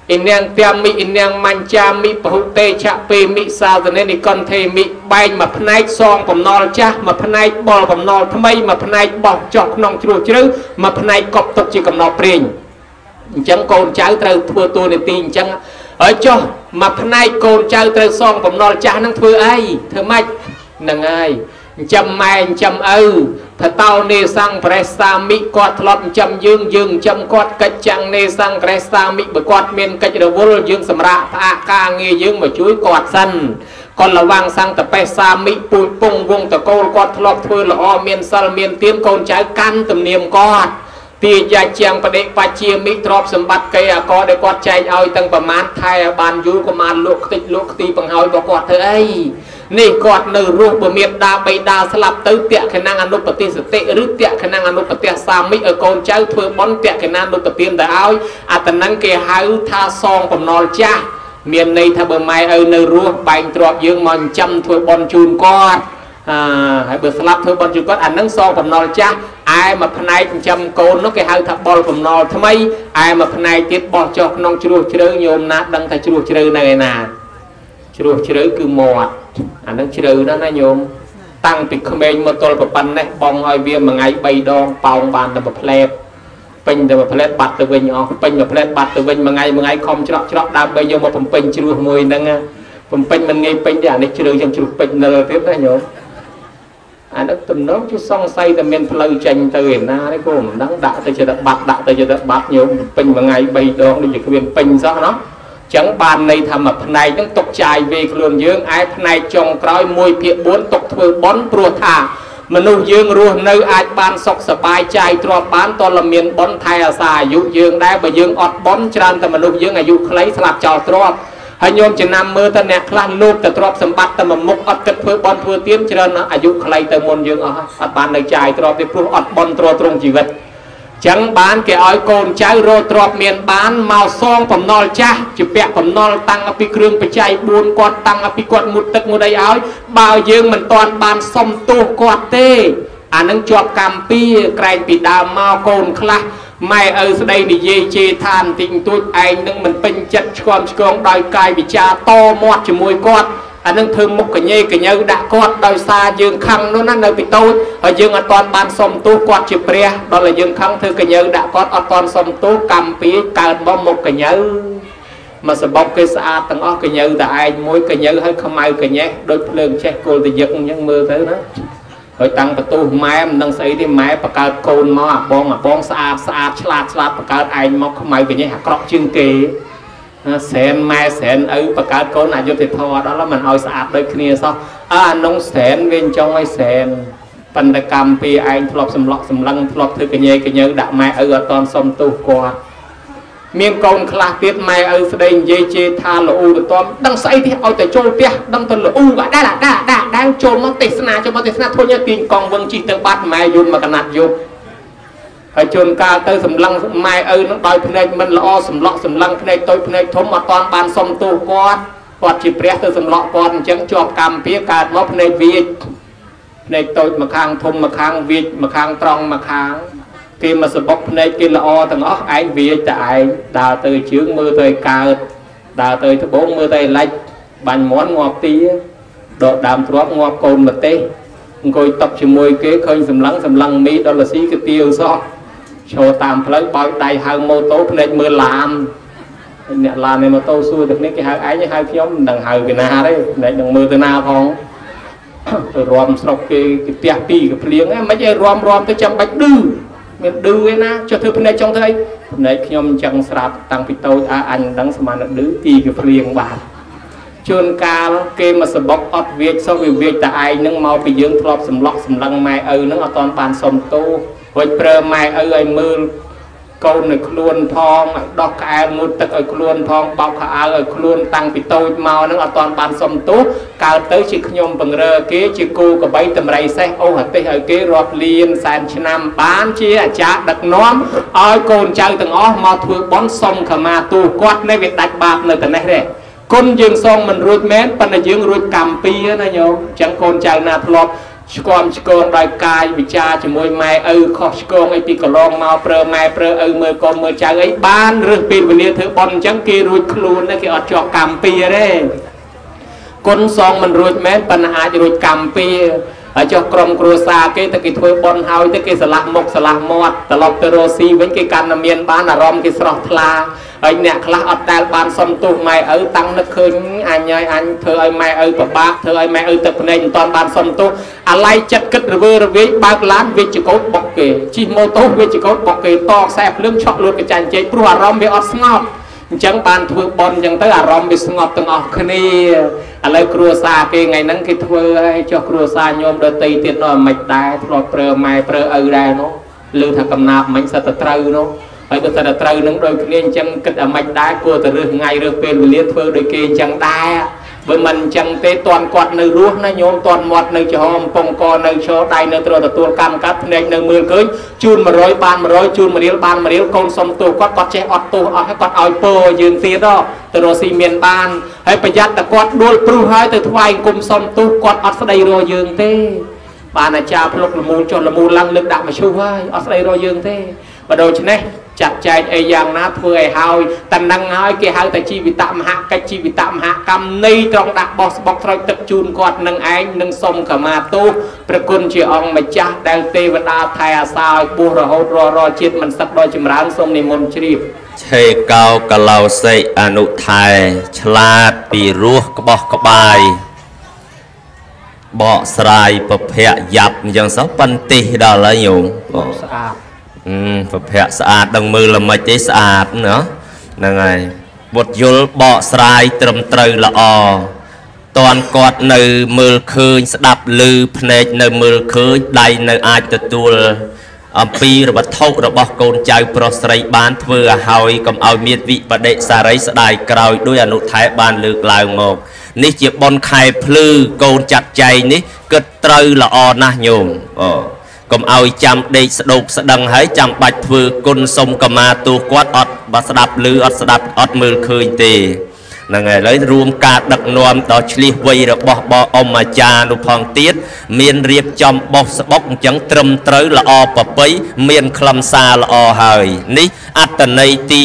in yang tiam mi in yang mancha mi pahu te cha pe mi sa tene ni con the mi bay mà phnai song pom nol cha mà phnai bol pom nol thmai mà phnai bọc chọcក្នុងជ្រោះជ្រៅmà phnaiកប់ទុកជាកំណត់ព្រៀងអញ្ចឹងកូនចៅត្រូវធ្វើតួនាទីអញ្ចឹងហើយចុះមកផ្នែកកូនចៅត្រូវសងបំណុលចាស់នឹងធ្វើអីធ្វើម៉េចហ្នឹងហើយចាំម៉ែចាំឪថាតោនេសង្ប្រេសាមិគាត់ធ្លាប់ចាំយើងចាំគាត់កិច្ចចាំងនេសង្ប្រេសាមិបើគាត់មានកិច្ចរវល់យើងសម្រាប់ផ្អាកការងារយើងមកជួយគាត់សិនគាត់ระวังសង្តបេសាមិពូជពងវងតកូលគាត់ធ្លាប់ធ្វើល្អមានសិលមានទានកូនចៅកាន់ទំនៀមគាត់ទីយ៉ាជាងបដិបជាមិទ្របសម្បត្តិកៃអកដែលគាត់ចែកឲ្យទាំងប្រមាណថែបានយូរក៏បានលក់ខ្ទេចលក់ខ្ទីបង្ហើយរបស់គាត់ធ្វើអីនេះគាត់នៅរស់បើមានដាបៃតាស្លាប់ទៅតេខណាំងអនុបតិសតិឬតេខណាំងអនុបតិសាមិឲ្យកូនចៅធ្វើបន់តេខណាំងអនុបទានទៅឲ្យអាតនឹងគេហៅថាសងបំណុលចាស់មានន័យថាបើម៉ែឪនៅរស់បែងទ្របយើងមកចាំធ្វើបន់ជូនគាត់ហើយបើស្លាប់ធ្វើបន់ជូនគាត់អានឹងសងបំណុលចាស់ឯមកផ្នែកចិញ្ចឹមកូននោះគេហៅថាបលបំណុលថ្មីឯមកផ្នែកទៀតបោះចុះក្នុងជ្រោះជ្រៅញោមណាដឹងថាជ្រោះជ្រៅនៅឯណាជ្រោះជ្រៅគឺមាត់អានឹងជ្រៅណាស់ណាញោមតាំងពីក្មេងមកទល់ប៉ុណ្ណេះបងឲ្យវាមួយថ្ងៃ3ដងប៉ោងបានតែមួយផ្លែតពេញតែមួយផ្លែតបាត់ទៅវិញអស់ពេញមួយផ្លែតបាត់ទៅវិញមួយថ្ងៃខំច្រកដើម្បីយកមកបំពេញជ្រោះមួយហ្នឹងបំពេញមិនងាយពេញទេអានេះជ្រៅជាងជ្រោះពេជ្រនិលទៀតណាញោមអានោះទំនងជាសង្ស័យតែមានផ្លូវចេញទៅឯណាទេគោមិនដឹងដាក់ទៅចិត្តបាត់ញោមពេញមួយថ្ងៃ3ដងដូចជាគ្មានពេញសោះណាចឹងបានន័យថាមួយផ្នែកហ្នឹងຕົកចាយវេខ្លួនយើងឯផ្នែកចុងក្រោយ1/4ຕົកធ្វើបន់ព្រោះថាមនុស្សយើងរស់នៅអាចបានសុខសប្បាយចាយទ្រព្យបានតលមានបន់ថែអាសាអាយុយើងដែរបើយើងអត់បន់ច្រើនតែមនុស្សយើងអាយុខ្លីស្លាប់ចោលទ្រព្យហើយញោមចំណាំមើលទៅអ្នកខ្លះលោកទៅទ្រព្យសម្បត្តិតែមួយមុខអត់គិតធ្វើបន់ធ្វើទានច្រើនអាយុខ្លីទៅមុនយើងអស់អត់បាននៅចាយទ្រព្យទេព្រោះអត់បន់ទ្រទ្រង់ជីវិតចឹងបានគេឲ្យកូនចៅរកទ្រព្យមានបានមកសងបំណុលចាស់ជាពាក់បំណុលតាំងពីគ្រឿងបច្ច័យ4គាត់តាំងពីគាត់មុតទឹកមុតអីឲ្យបើយើងមិនទាន់បានសុំទោសគាត់ទេអានឹងជាប់កម្មពីក្រែងពីដើមមកកូនខ្លះម៉ែឪស្ដីនិយាយជេរថាបន្តិចបន្តួចឯងនឹងមិនពេញចិត្តឆ្គាំឆ្គងដោយកាយវិចារតមាត់ជាមួយគាត់អានឹងធ្វើមុខកញេកញើដាក់គាត់ដោយសារយើងខឹងនោះណានៅពីតូចហើយយើងអត់ទាន់បានសុំទោសគាត់ជាព្រះដល់តែយើងខឹងធ្វើកញើដាក់គាត់អត់ទាន់សុំទោសកម្មពីកើតមកមុខកញើមកសបកគេស្អាតទាំងអស់កញើតែឯងមួយកញើហើយខ្មៅកញេះដូចភ្លើងចេះគល់ទៅយឹកអញ្ចឹងមើលទៅណាហើយតាំងបន្ទោសម៉ែមិនដឹងស្អីទេម៉ែបកើតកូនមកអាបងស្អាតឆ្លាតបកើតឯងមកខ្មៅកញេះអាក្រក់ជាងគេសែនម៉ែសែនឪបកើតកូនអយុធធម៌ដល់មិនឲ្យស្អាតដូចគ្នាសោះអានោះសែនវាចង់ឲ្យសែនបណ្ឌកម្មពីឯងធ្លាប់សម្លក់សម្លឹងធ្លាប់ធ្វើកញេដាក់ម៉ែឪអត់តន់សុំទោសគាត់មានកូនខ្លះទៀតម៉ែឪស្ដីនិយាយជេរថាល្អូទៅតំដឹងស្អីទេឲ្យតែចូលផ្ទះដឹងទៅល្អូដាក់ចូលមកទេសនាធុញទាញកង់វឹងជីទៅបាត់ម៉ែយំមកកណាត់យកហើយជួនកាលទៅសម្លឹងម៉ែឪនឹងដោយភ្នែកមិនល្អសម្លក់សម្លឹងភ្នែកតូចភ្នែកធំអត់តាន់បានសុំទោសគាត់ជាព្រះទៅសម្លក់គាត់អញ្ចឹងជាប់កម្មពីកើតមកភ្នែកវាចភ្នែកតូចម្ខាងធំម្ខាងវាចម្ខាងត្រង់ម្ខាងគេមកសបុកភ្នែកគេល្អទាំងអស់ឯងវាចតែឯងដើរទៅជើងមើលទៅកើតដើរទៅត្បូងមើលទៅលិចបាញ់មាន់ងាប់ទីដកដើមទ្របងាប់កូនម្ទេសអង្គុយតុបជាមួយគេឃើញសម្លឹងមីដល់លស៊ីគេទាវសោះឈរតាមផ្លូវបោចដៃហៅម៉ូតូភ្នែកមើលឡានអ្នកឡាននៃម៉ូតូសួរទៅគ្នាគេហៅឯងហៅខ្ញុំមិនដឹងហៅពីណាទេភ្នែកនឹងមើលទៅណាផងទៅរំស្រុកគេផ្ទះពីរកភ្លៀងមិនអីរំទៅចាំបាច់ឌឺមានឌឺឯណាចុះធ្វើភ្នែកចង់ទៅអីភ្នែកខ្ញុំអញ្ចឹងស្រាប់តាំងពីតូចអញដឹងស្មានឌឺទីកភ្លៀងបាទជួនកាលគេមកសបុកអត់វាចសោះវាវាចតែឯងនឹងមកពីយើងធ្លាប់សម្លក់សម្លឹងម៉ែឪនឹងអត់តាន់បានសុំទោសរួចប្រើម៉ែឪឲ្យមើលកូនឲ្យខ្លួនផងឲ្យដោះក្អែលងូតទឹកឲ្យខ្លួនផងបោកខោអាវឲ្យខ្លួនតាំងពីតូចមកនឹងអត់តាន់បានសុំទោសកើតទៅជាខ្ញុំបង្រើគេជាគូកបីតម្រៃសេះអូអាទេសឲ្យគេរាប់លានសែនឆ្នាំបានជាអាចារ្យដឹកនាំឲ្យកូនចៅទាំងអស់មកធ្វើបន់សុំខមាទោសគាត់នៅវាដាច់បាបនៅតែនេះទេគុណយើងសងមិនរួចមែនប៉ុន្តែយើងរួចកម្មពីណាញោមអញ្ចឹងកូនចៅណាធ្លាប់ស្គមស្គងដោយកាយវិចារជាមួយម៉ែឪខុសឆ្គងអីពីកន្លងមកប្រើម៉ែប្រើឪមើលកូនមើលចៅអីបានរើសពេលវេលាធ្វើបន់អញ្ចឹងគេរួចខ្លួនគេអត់ជាប់កម្មពីទេគុណសងមិនរួចមែនប៉ុន្តែអាចរួចកម្មពីហើយចុះក្រុមគ្រួសារគេតែគេធ្វើបន់ហើយទៅគេឆ្លាស់មុខឆ្លាស់មាត់ត្រឡប់ទៅរស់ស៊ីវិញគេកាន់តែមានបានអារម្មណ៍គេស្រស់ថ្លាហើយអ្នកខ្លះអត់ដែលបានសុំទោសម៉ែឪតាំងនឹកឃើញអញហើយអញធ្វើឲ្យម៉ែឪពិបាកធ្វើឲ្យម៉ែឪទឹកភ្នែកមិនតាន់បានសុំទោសអាឡ័យចិត្តគិតរវើរវាយបើកឡានវិជ្ជកោតបុកគេជិះម៉ូតូវិជ្ជកោតបុកគេតខ្សែភ្លើងឆក់លួតកញ្ចាញ់ជែកព្រោះអារម្មណ៍វាអត់ស្ងប់អញ្ចឹងបានធ្វើបន់អញ្ចឹងទៅអារម្មណ៍វាស្ងប់ទាំងអស់គ្នាឥឡូវគ្រួសារគេថ្ងៃហ្នឹងគេធ្វើឲ្យចុះគ្រួសារញោមដតីទៀតនោះមិនដែរធ្លាប់ប្រើម៉ែប្រើឪដែរនោះឮថាកំណាប់មិនសិតតែត្រូវនោះហើយបើសិតតែត្រូវនឹងដូចគ្នាអញ្ចឹងគិតឲ្យមិនដែរគួរតែរើសថ្ងៃរើសពេលវេលាធ្វើដូចគេអញ្ចឹងដែរបើមិនអញ្ចឹងទេតន់គាត់នៅរស់ណាញោមតន់មាត់នៅចំហកំពង់កនៅឈរដៃនៅត្រូវទទួលកម្មកាត់ភ្នែកនៅមើលឃើញជូន100បាន100ជូន1រៀលបាន1រៀលកូនសុំទោសគាត់ចេះអត់ទោសអស់ហើយគាត់ឲ្យពរយើងទៀតទៅរស់ស៊ីមានបានហើយប្រយ័ត្នតែគាត់ដួលព្រុសហើយទៅថ្វាយគុំសុំទោសគាត់អត់ស្ដីរយើងទេបានអាចារ្យភ្លុកលមូលចុះលមូលឡើងលើកដាក់មឈូសហើយអត់ស្ដីរយើងទេបើដូច្នេះចាត់ចែកអីយ៉ាងណាធ្វើឲ្យហើយតែនឹងហើយគេហៅតែជីវិតមហាកិច្ចជីវិតមហាកម្មនៃត្រង់ដាក់បោះស្បុកស្រោចទឹកជូនគាត់នឹងឯងនឹងសុំខមាទោសព្រះគុណជាអង្គម្ចាស់ដែលទេវតាថែអាសាឲ្យបួសរហូតរាល់ជាតិមិនសឹកដល់ចម្រើនសូមនិមន្តជ្រាបឆេកោកឡោសិអនុថែឆ្លាតពីរោះក្បោះក្បាយបកស្រាយប្រភៈយ៉ាប់អញ្ចឹងសោះប៉ិនទីដល់ហើយញោមស្អាតប្រភៈស្អាតដឹងមើលល្មិចទេស្អាតណាហ្នឹងហើយវត្តយល់បកស្រាយត្រឹមត្រូវល្អតន់គាត់នៅមើលឃើញស្ដាប់ឮភ្នែកនៅមើលឃើញដៃនៅអាចទទួលអំពីវត្ថុរបស់កូនចៅប្រុសស្រីបានធ្វើឲ្យហើយកុំឲ្យមានវិបដិសារីស្ដាយក្រោយដោយអនុថែបានលើកឡើងមកនេះជាបុណ្យខែភ្លឺកូនចាត់ចែងនេះគិតត្រូវល្អណាស់ញោមកុំឲ្យចាំដេកស្ដោកស្ដឹងហើយចាំបាច់ធ្វើគុណសុំកមាទោសគាត់អត់បើស្ដាប់ឮអត់ស្ដាប់អត់មើលឃើញទេហ្នឹងហើយឥឡូវរួមការដឹកនាំដល់ឆ្លៀសវៃរបស់បងអ៊ំអាចារ្យនោះផងទៀតមានរៀបចំបោះស្បុកអញ្ចឹងត្រឹមត្រូវល្អប្រពៃមានខ្លឹមសារល្អហើយនេះអត្តន័យទី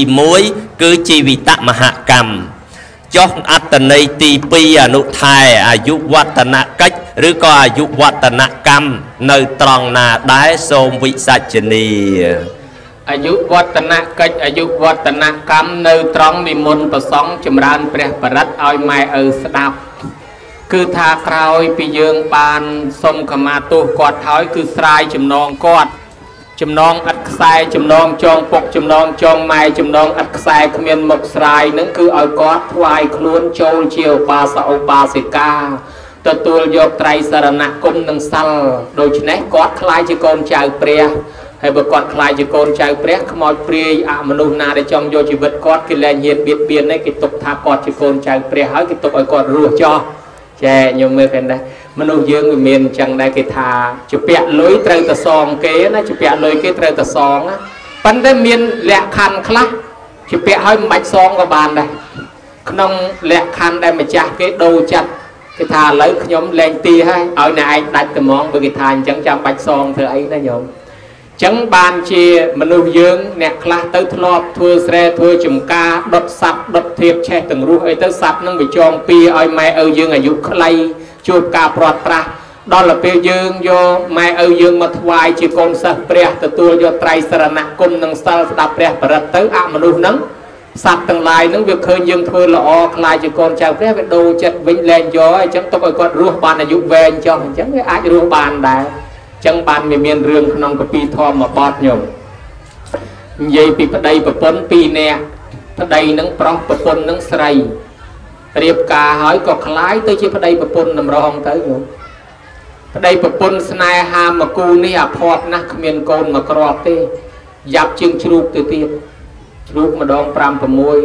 1គឺជីវិតមហាកម្មចុះអត្តន័យទី2អនុថែអាយុវឌ្ឍនកិច្ចឬក៏អាយុវឌ្ឍនកម្មនៅត្រង់ណាដែរសូមវិសាចនីអាយុវឌ្ឍនកិច្ចអាយុវឌ្ឍនកម្មនៅត្រង់និមន្តប្រសង់ចម្រើនព្រះបរិត្តឲ្យម៉ែឪស្ដាប់គឺថាក្រោយពីយើងបានសុំខមាទោសគាត់ហើយគឺស្រាយចំណងគាត់ចំណងឥតខ្សែចំណងចងពុកចំណងចងម៉ែចំណងឥតខ្សែគ្មានមុខស្រាយនឹងគឺឲ្យគាត់ថ្វាយខ្លួនចូលជាឧបាសកឧបាសិកាទទួលយកត្រៃសរណគមនឹងសិលដូច្នេះគាត់ខ្លាយជាកូនចៅព្រះហើយបើគាត់ខ្លាយជាកូនចៅព្រះខ្មោចព្រាយអមនុស្សណាដែលចង់យកជីវិតគាត់គេលែងហ៊ានបៀតបៀនទេគេទុកថាគាត់ជាកូនចៅព្រះហើយគេទុកឲ្យគាត់រស់ចោះចែញោមមើលឃើញដែរមនុស្សយើងវាមានអញ្ចឹងដែរគេថាជាពាក់លុយត្រូវតែសងគេណាជាពាក់លុយគេត្រូវតែសងណាប៉ុន្តែមានលក្ខខណ្ឌខ្លះជាពាក់ឲ្យមិនបាច់សងក៏បានដែរក្នុងលក្ខខណ្ឌដែលម្ចាស់គេដូរចិត្តគេថាឥឡូវខ្ញុំលែងទីហើយឲ្យអ្នកឯងដាច់ត្មងបើគេថាអញ្ចឹងចាំបាច់សងធ្វើអីណាញោមចឹងបានជាមនុស្សយើងអ្នកខ្លះទៅធ្លាប់ធ្វើស្រែធ្វើចំការដុតសัตว์ដុតធៀបឆេះទាំងរស់អីទៅសัตว์នឹងវាចងពីឲ្យម៉ែឪយើងអាយុខ្លីជួបការព្រាត់ប្រាសដល់ពេលយើងយកម៉ែឪយើងមកថ្វាយជាកូនសិស្សព្រះទទួលយកត្រៃសរណគមនឹងសិលស្ដាប់ព្រះបរិត្តទៅអមនុស្សនឹងសัตว์ទាំងឡាយនឹងវាឃើញយើងធ្វើល្អខ្លាយជាកូនចៅព្រះវាដូរចិត្តវិញលែងយកអញ្ចឹងទុកឲ្យគាត់រស់បានអាយុវែងចុះអញ្ចឹងវាអាចរស់បានដែរចឹងបានវាមានរឿងក្នុងកពីធម្មបទញោមនិយាយពីប្តីប្រពន្ធ2នាក់ប្តីនឹងប្រុសប្រពន្ធនឹងស្រីរៀបការហើយក៏คล้ายទៅជាប្តីប្រពន្ធតម្រងទៅញោមប្តីប្រពន្ធស្នេហាមកគូនេះអាផាត់ណាស់គ្មានកូនមកគ្រាប់ទេយ៉ាប់ជាងជ្រូកទៅទៀតជ្រូកម្ដង5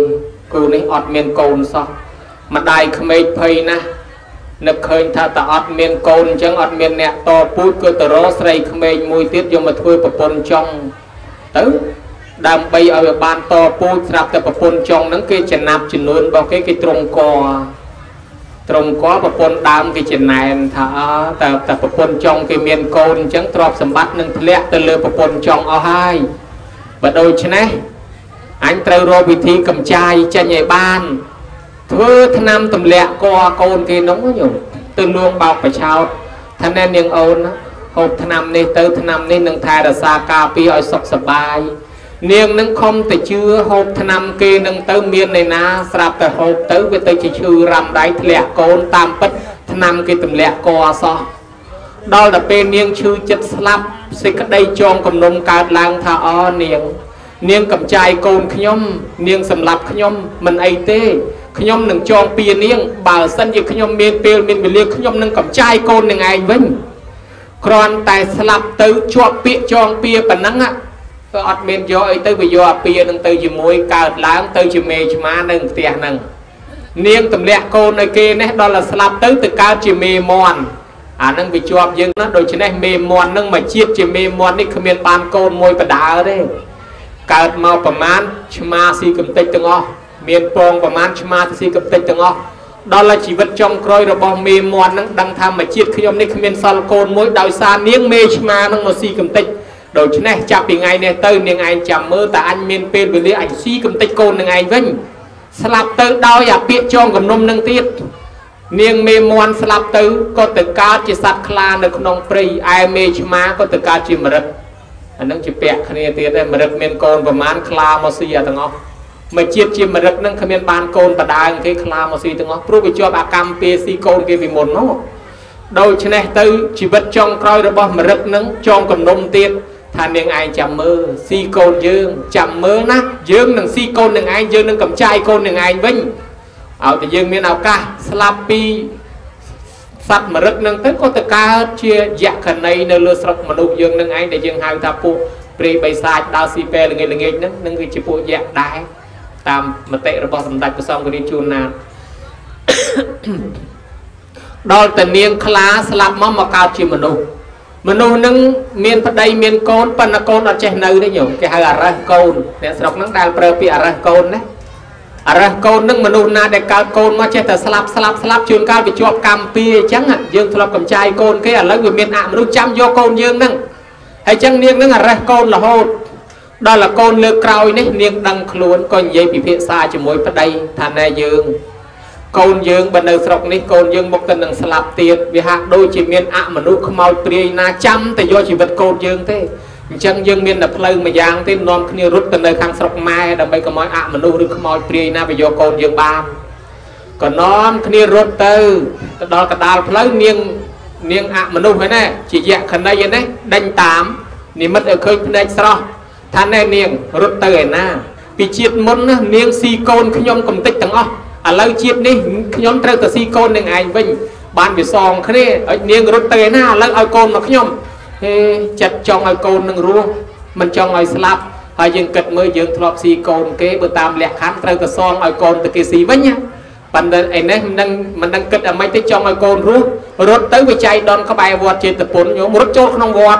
6គូនេះអត់មានកូនសោះម្ដាយក្មេកភ័យណាស់នឹកឃើញថាតើអត់មានកូនអញ្ចឹងអត់មានអ្នកតពូជគឺទៅរកស្រីក្មេងមួយទៀតយកមកធ្វើប្រពន្ធចុងទៅដើម្បីឲ្យវាបានតពូជស្រាប់តែប្រពន្ធចុងហ្នឹងគេចំណាប់ចំនួនរបស់គេទ្រង់ក trong có một con đam cái chuyện này thà ta một con trong cái miền cồn chẳng trọp sầm bắt nâng lẹ từ lừa một con trong ao hai và đôi chân này anh trâu rồi bị thi cầm chai cho nhảy ban thưa thằng nam tầm lẹ co cồn cái nóng quá nhiều từ luôn bọc phải chào thằng em niềng ôn hộp thằng nam này từ thằng nam này nâng thai là xa cà pi ở sọc sập bài niềng nâng không thể chưa hộp thằng nam kia nâng tới miền này na sạp tại hộp tới với tới chỉ chưa rằm đáy lẹ cồn tam bất thằng nam kia tầm lẹ co so đó là bên niềng chưa chất slap sẽ cách đây trong cầm nôm cát lang thà o niềng cầm chai cồn khnyom niềng sầm lạp khnyom mình ai tê khnyom nâng tròn pia niềng bảo sân gì khnyom miền pê miền bể liệt khnyom nâng cầm chai cồn nâng ai vinh còn tại slap tới cho pia tròn pia bản năng á ọt miền gió ấy tới bây giờ pia nâng tới chỉ môi cát lang tới chỉ mê chỉ má nâng tiệt nâng niềng tầm lẹ cồn này kia nè đó là slap tới từ cao chỉ mê mòn nâng bị chọp dương nó đôi chân này mê mòn nâng mà chiết chỉ mê mòn đi không miền ban cồn môi và đá ở đây cát mauประมาณ chma si cầm tịch từng o miền pong ประมาณ chma si cầm tịch từng o đó là chỉ vật trong cõi rồi bom mê mòn nâng đăng tham mà chiết khi ông này không miền sal cồn môi đào xa niếng mê chma nâng mà si cầm tịch đôi chân này chạm bị ngày này tới niềng anh chạm mơ ta anh miền pê với lý ảnh si cầm tịch cồn nâng anh vinh slap tới đau ya bịa trong cầm nôm nâng tiết niềng mê mòn slap tới có từ cao chỉ sạt kla được nông prey ai mê chma có từ cao chỉ mà anh đang chỉ bẹt khné tiệt đấy mà được miền cồn và mán kla mà xì từng ngõ mà chiết chỉ mà được nâng miền ban cồn và đai cái kla mà xì từng ngõ pro bị cho bà cam pe xì cồn cái vì một nó đôi chân này từ chỉ vật trong coi đó bao mà được nâng trong cầm nôm tiệt thà miền ai chạm mơ xì cồn dương chạm mơ nát dương nâng xì cồn nâng ai dương nâng cầm chai cồn nâng ai vinh ở thì dương miền nào cả slappy sắt mà rất nâng tới có tất cả chia dạng khẩn này nơi lừa sọc mà nụ dương nâng anh để dương hai ta phụ pre bay sai đào si pe là người nâng người chỉ phụ dạng đái tam mà tệ rồi bỏ sầm đạch xong rồi đi chun nàn đó là miền khla slap mà cao chỉ mà nụ nâng miền phát đây miền cồn pan là cồn ở trên nơi đấy nhiều cái hai là cồn để sọc nâng đào pre pi ở cồn đấy cồn nâng mà nụ na để cao cồn mà chết là slap chuyên cao bị chọp cam pia chẳng hạn dương thọp cầm chai cồn cái ở lấy người miền ạ mà nụ chăm do cồn dương nâng hay chẳng niềng nâng ở cồn là hồn đó là cồn lừa cào này niềng đăng luôn còn dây bị phía xa chỉ mối phát đây thằng này dương cồn dương bên nơi sọc này cồn dương một tên nâng slap tiền vì hạ đôi chỉ miền ạ mà nụ không mau pria na chăm tại do chỉ vật cồn dương thế chẳng dương miền là phơi mà giang tên non kia rút từ nơi khang sọc mai đầm bay có mối ạ mà nụ được không mau pria na vì do cồn dương ban còn non kia rút từ đó cả đào phơi niềng ạ mà nụ thế này chỉ dạng khẩn đây vậy đấy đánh tám niềm mất ở khơi này sao thanh này niềng rút từ na bị chiết môn niềng si cồn khi nhom cầm tích tầng o lâu chiết đi nhóm treo từ si cồn nên anh vinh ban bị sòng thế ở niềng rút từ na lâu ao cồn mà khi nhom chặt trong ai cồn nâng rùa mình trong ai slap hay dương kịch mới dương thọp si cồn kế bữa tam lẹ khán treo từ song ai cồn từ kia si vinh nhá bạn đây anh ấy mình đang kịch ở mấy tới trong ai cồn rùa rút tới với chạy đòn có bài vọt trên tập bốn nhóm rút chốt không vọt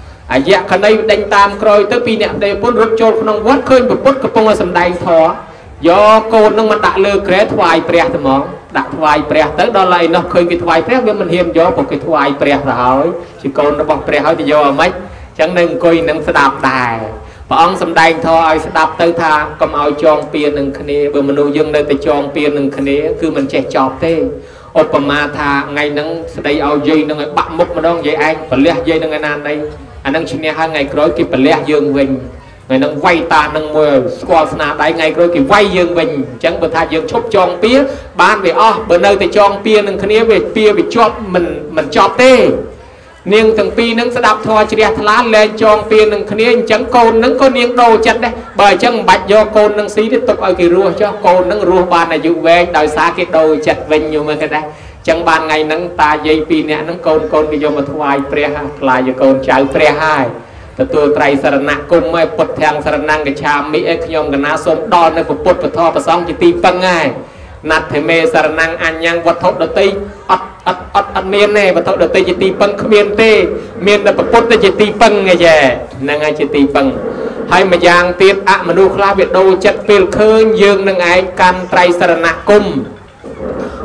dạ khẩn đây đánh tam coi tới pi nè đây bốn rút chốt không vọt khơi một bút cái phong sầm đầy thò do cồn nâng mình đã lừa kẻ thoại pre thì món đặt thoại pre tới đó lại nó khơi cái thoại pre với mình hiền do một cái thoại pre là hỏi chỉ cồn nó bằng pre hỏi thì do mấy chẳng nên coi nâng sẽ đạp đài và ông sầm đầy thôi sẽ đạp tới tha cầm ao tròn pia nâng khné bởi mình nuôi dân đây tới tròn pia nâng khné cứ mình che chọp thế Opama tha ngày nâng sẽ đây ao dây nâng ngày bạc mốc mà đông vậy anh và lẹ dây nâng ngày nan đây anh nâng chuyện này hai ngày cuối kịp lẹ dương mình ngày nâng vay ta nâng mùa squat na đại ngày rồi kịp vay dương mình chẳng bữa tha dương chốt tròn pía ban về bữa nơi tới tròn pia nâng khné về pia bị chọp mình chọp thế niềng từng pi nâng sẽ đạp thò chỉ đẹp lá lên tròn pia nâng khné chẳng cồn nâng có niềng đồ chặt đấy bởi chẳng bạch do cồn nâng xí tiếp tục ở kỳ rùa cho cồn nâng rùa ban này dụ về đòi xa cái đồ chặt vinh nhiều mà cái đây chẳng ban ngày nâng ta dây pi nè nâng cồn cái do mà thoại pre ha lại do cồn chào pre haiตัวไตรสรณะกุมไม่ปดแทงสรนังกชามิเอกยมกันนาสมดอนในปดปทอประสองจิตีปังง่ายนัดเทเมสรนังอันยังวัดทบดตีอัดเมียนเน่วัดทบดตีจิตีปังเมียนเตเมียนแต่ปดแต่จิตีปังไงแย่นั่งไงจิตีปังให้มายังเตียนอะมนุษย์คลาเวดโดจัดเปลเคยยืงนั่งไงกันไตรสรณะกุม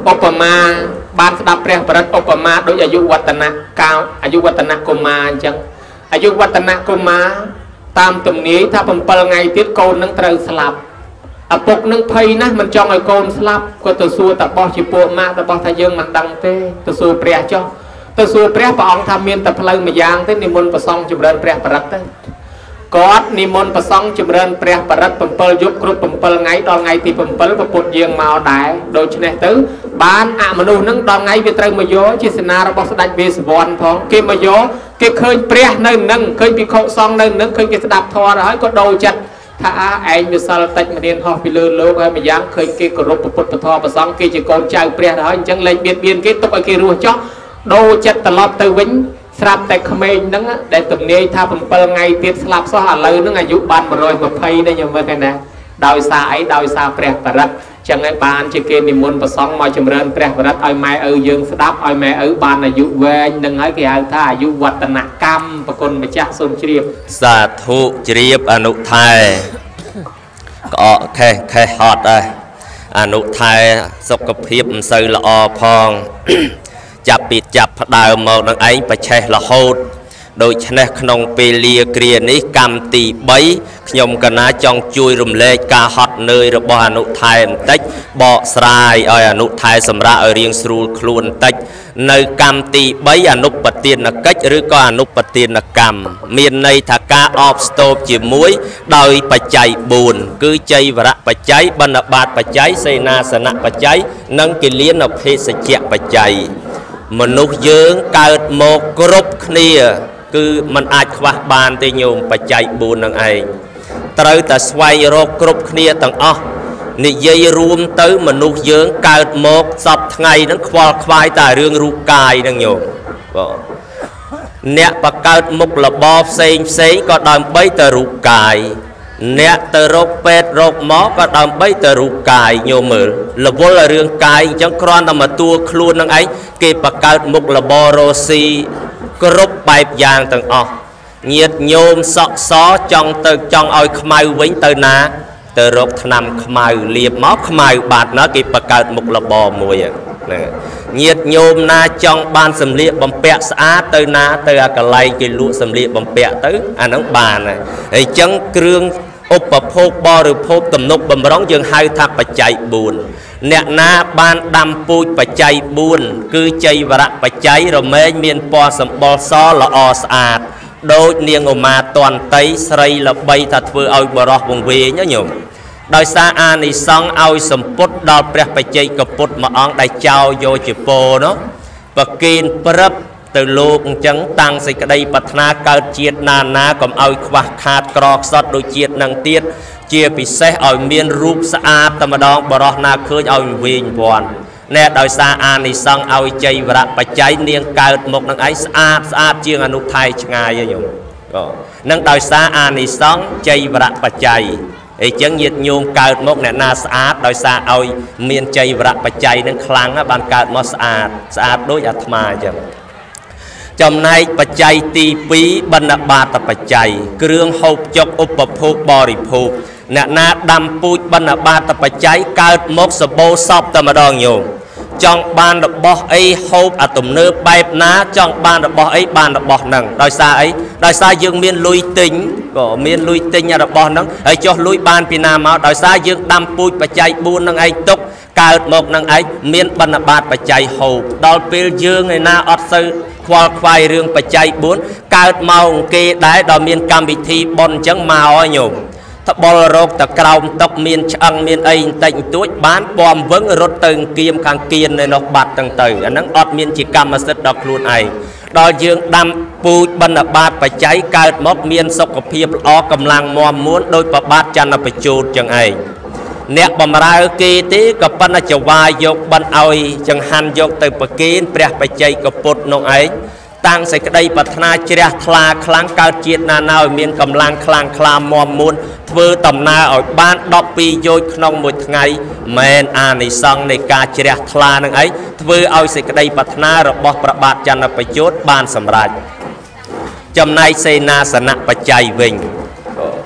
ឧបមាបានស្ដាប់ព្រះបរិត្តឧបមាដូចអាយុវឌ្ឍនៈកាលអាយុវឌ្ឍនៈកុមារអញ្ចឹងអាយុវឌ្ឍនៈកុមារតាមទំនាយថា7ថ្ងៃទៀតកូននឹងត្រូវស្លាប់ឪពុកនឹងភ័យណាស់មិនចង់ឲ្យកូនស្លាប់ក៏ទៅសួរតាបោះជាពួកម៉ាក់របស់ថាយើងមិនដឹងទេទៅសួរព្រះចុះទៅសួរព្រះអង្គថាមានតែផ្លូវមួយយ៉ាងទេនិមន្តប្រសង់ចម្រើនព្រះបរិត្តទៅគាត់និមន្តប្រសង់ចម្រើនព្រះបរិត្ត7យប់គ្រប់7ថ្ងៃដល់ថ្ងៃទី7ប្រពុតយើងមកដែរដូច្នេះទៅបានអមនុស្សនឹងដល់ថ្ងៃវាត្រូវមកយកជាសេនារបស់ស្ដេចវេស្សវណ្ណផងគេមកយកគេឃើញព្រះនៅនឹងឃើញភិក្ខុសង្ឃនៅនឹងឃើញគេស្ដាប់ធម៌ហើយក៏ដូរចិត្តថាឯងវាសិលតិចមានហោះពីលើលោកហើយម្យ៉ាងឃើញគេគោរពពុទ្ធពធប្រសង្ឃគេជាកូនចៅព្រះទៅហើយអញ្ចឹងលែងបៀតបៀនគេទុកឲ្យគេរស់ចោះដូរចិត្តត្រឡប់ទៅវិញស្រាប់តែក្មេងហ្នឹងដែលទំនាយថា7ថ្ងៃទៀតស្លាប់សោះឥឡូវហ្នឹងអាយុបាន120ដែរខ្ញុំមើលឃើញណាដោយសារអីដោយសារព្រះបរិត្តចឹងហើយបានជាគេនិមន្តប្រសង់មកចម្រើនព្រះបរិត្តឲ្យម៉ែឪយើងស្ដាប់ឲ្យម៉ែឪបានអាយុវែងនឹងហើយគេហៅថាអាយុវឌ្ឍនកម្មប្រគុណម្ចាស់សូមជ្រាបសាធុជ្រាបអនុថែក្អកខេហត់ដែរអនុថែសុខភាពមិនសូវល្អផងចាប់ពីចាប់ផ្ដើមមកនឹងឯងប្រឆេះរហូតដូច្នេះក្នុងពេលលាគ្រានេះកម្មទី3ខ្ញុំកណាចង់ជួយរំលែកការហត់នឿយរបស់អនុថែបន្តិចបកស្រាយឲ្យអនុថែសម្រាប់ឲ្យរៀងស្រួលខ្លួនបន្តិចនៅកម្មទី3អនុបទានកិច្ចឬក៏អនុបទានកម្មមានន័យថាការអបស្ទប់ជាមួយដោយបច្ច័យ4គឺចៃវរៈបច្ច័យបណ្ឌបាតបច្ច័យសេនាសនៈបច្ច័យនិងគិលានភេសជ្ជៈបច្ច័យមនុស្សយើងកើតមកគ្រប់គ្នាគឺมันអាចខ្វះបានទេញោមបច្ច័យ4នឹងឯងត្រូវតែស្វែងរកគ្រប់គ្នាទាំងអស់និយាយរួមទៅមនុស្សយើងកើតមកសពថ្ងៃហ្នឹងខ្វល់ខ្វាយតែរឿងរូបកាយហ្នឹងញោមបាទអ្នកបកើតមុខរបរផ្សេងក៏ដើម្បីតែរូបកាយអ្នកទៅរកពេទ្យរកមកក៏ដើម្បីតែរូបកាយញោមមើលរវល់រឿងកាយអញ្ចឹងគ្រាន់តែមកតួខ្លួននឹងឯងគេបកើតមុខរបររស់ស៊ីគ្រប់បែបយ៉ាងទាំងអស់ញាតិញោមសក់សចង់ឲ្យខ្មៅវិញទៅណាទៅរកថ្នាំខ្មៅលាបមកខ្មៅបាត់ណាគេបកើតមុខរបរមួយណាញាតិញោមណាចង់បានសម្លៀកបំពាក់ស្អាតទៅណាទៅអាកន្លែងគេលក់សម្លៀកបំពាក់ទៅអាហ្នឹងបានហើយអញ្ចឹងគ្រឿងឧបភោគបរិភោគទំនុកបំរុងយើងហៅថាបច្ច័យ4អ្នកណាបានដាំពូជបច្ច័យ4គឺចៃវរៈបច្ច័យរមែងមានពណ៌សម្បុរសល្អស្អាតដូចនាងឧមាតន្តីស្រីល្បីថាធ្វើឲ្យបរោះវង្វេងណាញោមដោយសារអានិសង្ឃឲ្យសម្ពុតដល់ព្រះបច្ចេកពុទ្ធមួយអង្គដែលចោលយកជាពោនោះប្រគិនព្រឹបទៅលោកអញ្ចឹងតាំងសេចក្តីប្រាថ្នាកើតជាតិណាកុំឲ្យខ្វះខាតក្រខ្សត់ដូចជាតិនឹងទៀតជាពិសេសឲ្យមានរូបស្អាតតែម្ដងបរោះណាឃើញឲ្យវិញវាន់ណែដោយសារអានិសង្ឃឲ្យចៃវរៈបច្ច័យនាងកើតមកនឹងឯងស្អាតជាងអនុថែឆ្ងាយញោមនឹងដោយសារអានិសង្ឃចៃវរៈបច្ច័យអញ្ចឹងញាតិញោមកើតមកអ្នកណាស្អាតដោយសារឲ្យមានចៃវរៈបច្ច័យនឹងខ្លាំងបានកើតមកស្អាតដូចអាត្មាអញ្ចឹងចំណែកបច្ច័យទី2បណ្ឌបាតបច្ច័យគ្រឿងហូបចុកឧបភោគបរិភោគអ្នកណាដាំពូជបណ្ឌបាតបច្ច័យកើតមកសបោសពតែម្ដងញោមចង់បានរបស់អីហូបអាទំនើបបែបណាចង់បានរបស់អីបានរបស់ហ្នឹងដោយសារអីដោយសារយើងមានលុយទិញក៏មានលុយទិញរបស់ហ្នឹងហើយចុះលុយបានពីណាមកដោយសារយើងដាំពូជបច្ច័យ4ហ្នឹងឯងទុកកើតមកនឹងឯងមានបណ្ឌបាតបច្ច័យហូបដល់ពេលយើងឯណាអត់សូវខ្វល់ខ្វាយរឿងបច្ច័យ4កើតមកគេដែរដល់មានកម្មវិធីបុណ្យអញ្ចឹងមកឲ្យញោមត្បល់រោគតក្រោមតុកមានឆ្អឹងមានអីបន្តិចបន្តួចបានពំវឹងរត់ទៅគៀមខាងគៀននៅនោះបាត់ទាំងទៅអាហ្នឹងអត់មានជាកម្មសិទ្ធិដល់ខ្លួនឯងដល់យើងដាំពូជបណ្ឌបាតបច្ច័យកើតមកមានសុខភាពល្អកម្លាំងមាំមួនដោយប្របាទចន្ទបជូតចឹងឯងអ្នកបំរើគេទេក៏ប៉ុន្តែចវាយកបិណ្ឌឲ្យចង្ហាន់យកទៅប្រគេនព្រះបច្ចេកពុទ្ធនោះឯងតាំងសេចក្តីប្រាថ្នាជ្រះថ្លាខ្លាំងកើតជាតិណាឲ្យមានកម្លាំងខ្លាំងក្លាមាំមួនធ្វើដំណើរឲ្យបាន12យោជន៍ក្នុងមួយថ្ងៃមែនអានិសង្ឃនៃការជ្រះថ្លានឹងឯងធ្វើឲ្យសេចក្តីប្រាថ្នារបស់ព្រះបាទចន្ទបជូតបានសម្រេចចំណែកសេនាសនៈបច្ច័យវិញ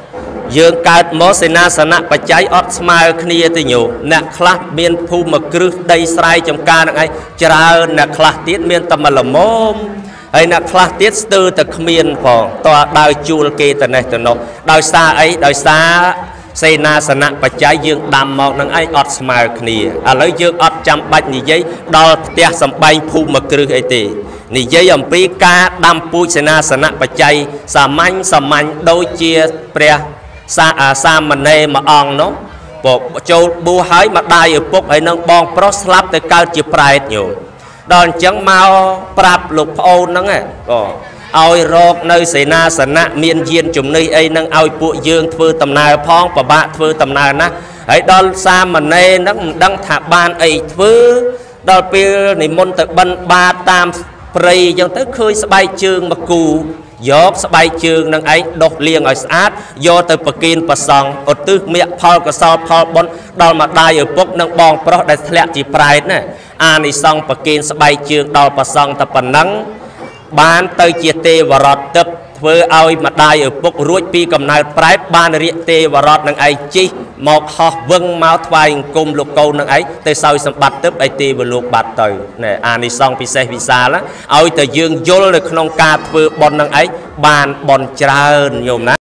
dương cao mô sẽ na sẵn nạ bà cháy ọt smile khnia thì nhủ nạ khá miên phù mà cứ đầy sài trong ca nạ ngay chả nạ khá tiết miên tâm mà là môm hay nạ khá tiết tư ta khmiên phò tòa đào chùl kê tà này tà nô đào xa ấy đào xa xây na sẵn nạ bà cháy dương đàm mọc nâng ấy ọt smile khnia lấy dương ọt chăm bạch như giấy đào tìa xâm bánh phù mà cứ ấy tì nì dây ẩm bí ca đam pui sẽ na sẵn nạ bà cháy xà manh đôi chia pre sa mà nê mà ong nó bộ châu bu hái mà đai ở bốc ấy nâng bong pro slap tới cao chỉ pride nhiều đòn chẳng mau prap lục ô nâng à ôi rọc nơi xảy na sẵn nạ miên duyên chùm nơi ấy nâng ôi bộ dương thưa tầm nào phong và bạn thưa tầm nào ná ấy đòn sa mà nê nâng đăng thả ban ấy thưa đòn bia này môn tự bân ba tam prey dân tới khơi bay chương mà cù dốt bay chương nâng ấy đột liền ở sát do từ Pekin và song ở tư miệng Paul có sao Paul bon đào mà đai ở bốc nâng bong pro để lẹ chỉ pride nè anh song Pekin bay chương đào và song tập bản nắng ban tới chia tê và rọt tập với ai mà đai ở bốc ruột pi cầm nai pride ban riết tê và rọt nâng ấy chi một họ vâng máu thoại cùng lục câu nâng ấy tới sau xong bạch tiếp ấy tê và lục bạch tới nè anh song pi xe visa lá ai tới dương vô được không ca vừa bon nâng ấy bàn bon trơn nhôm ná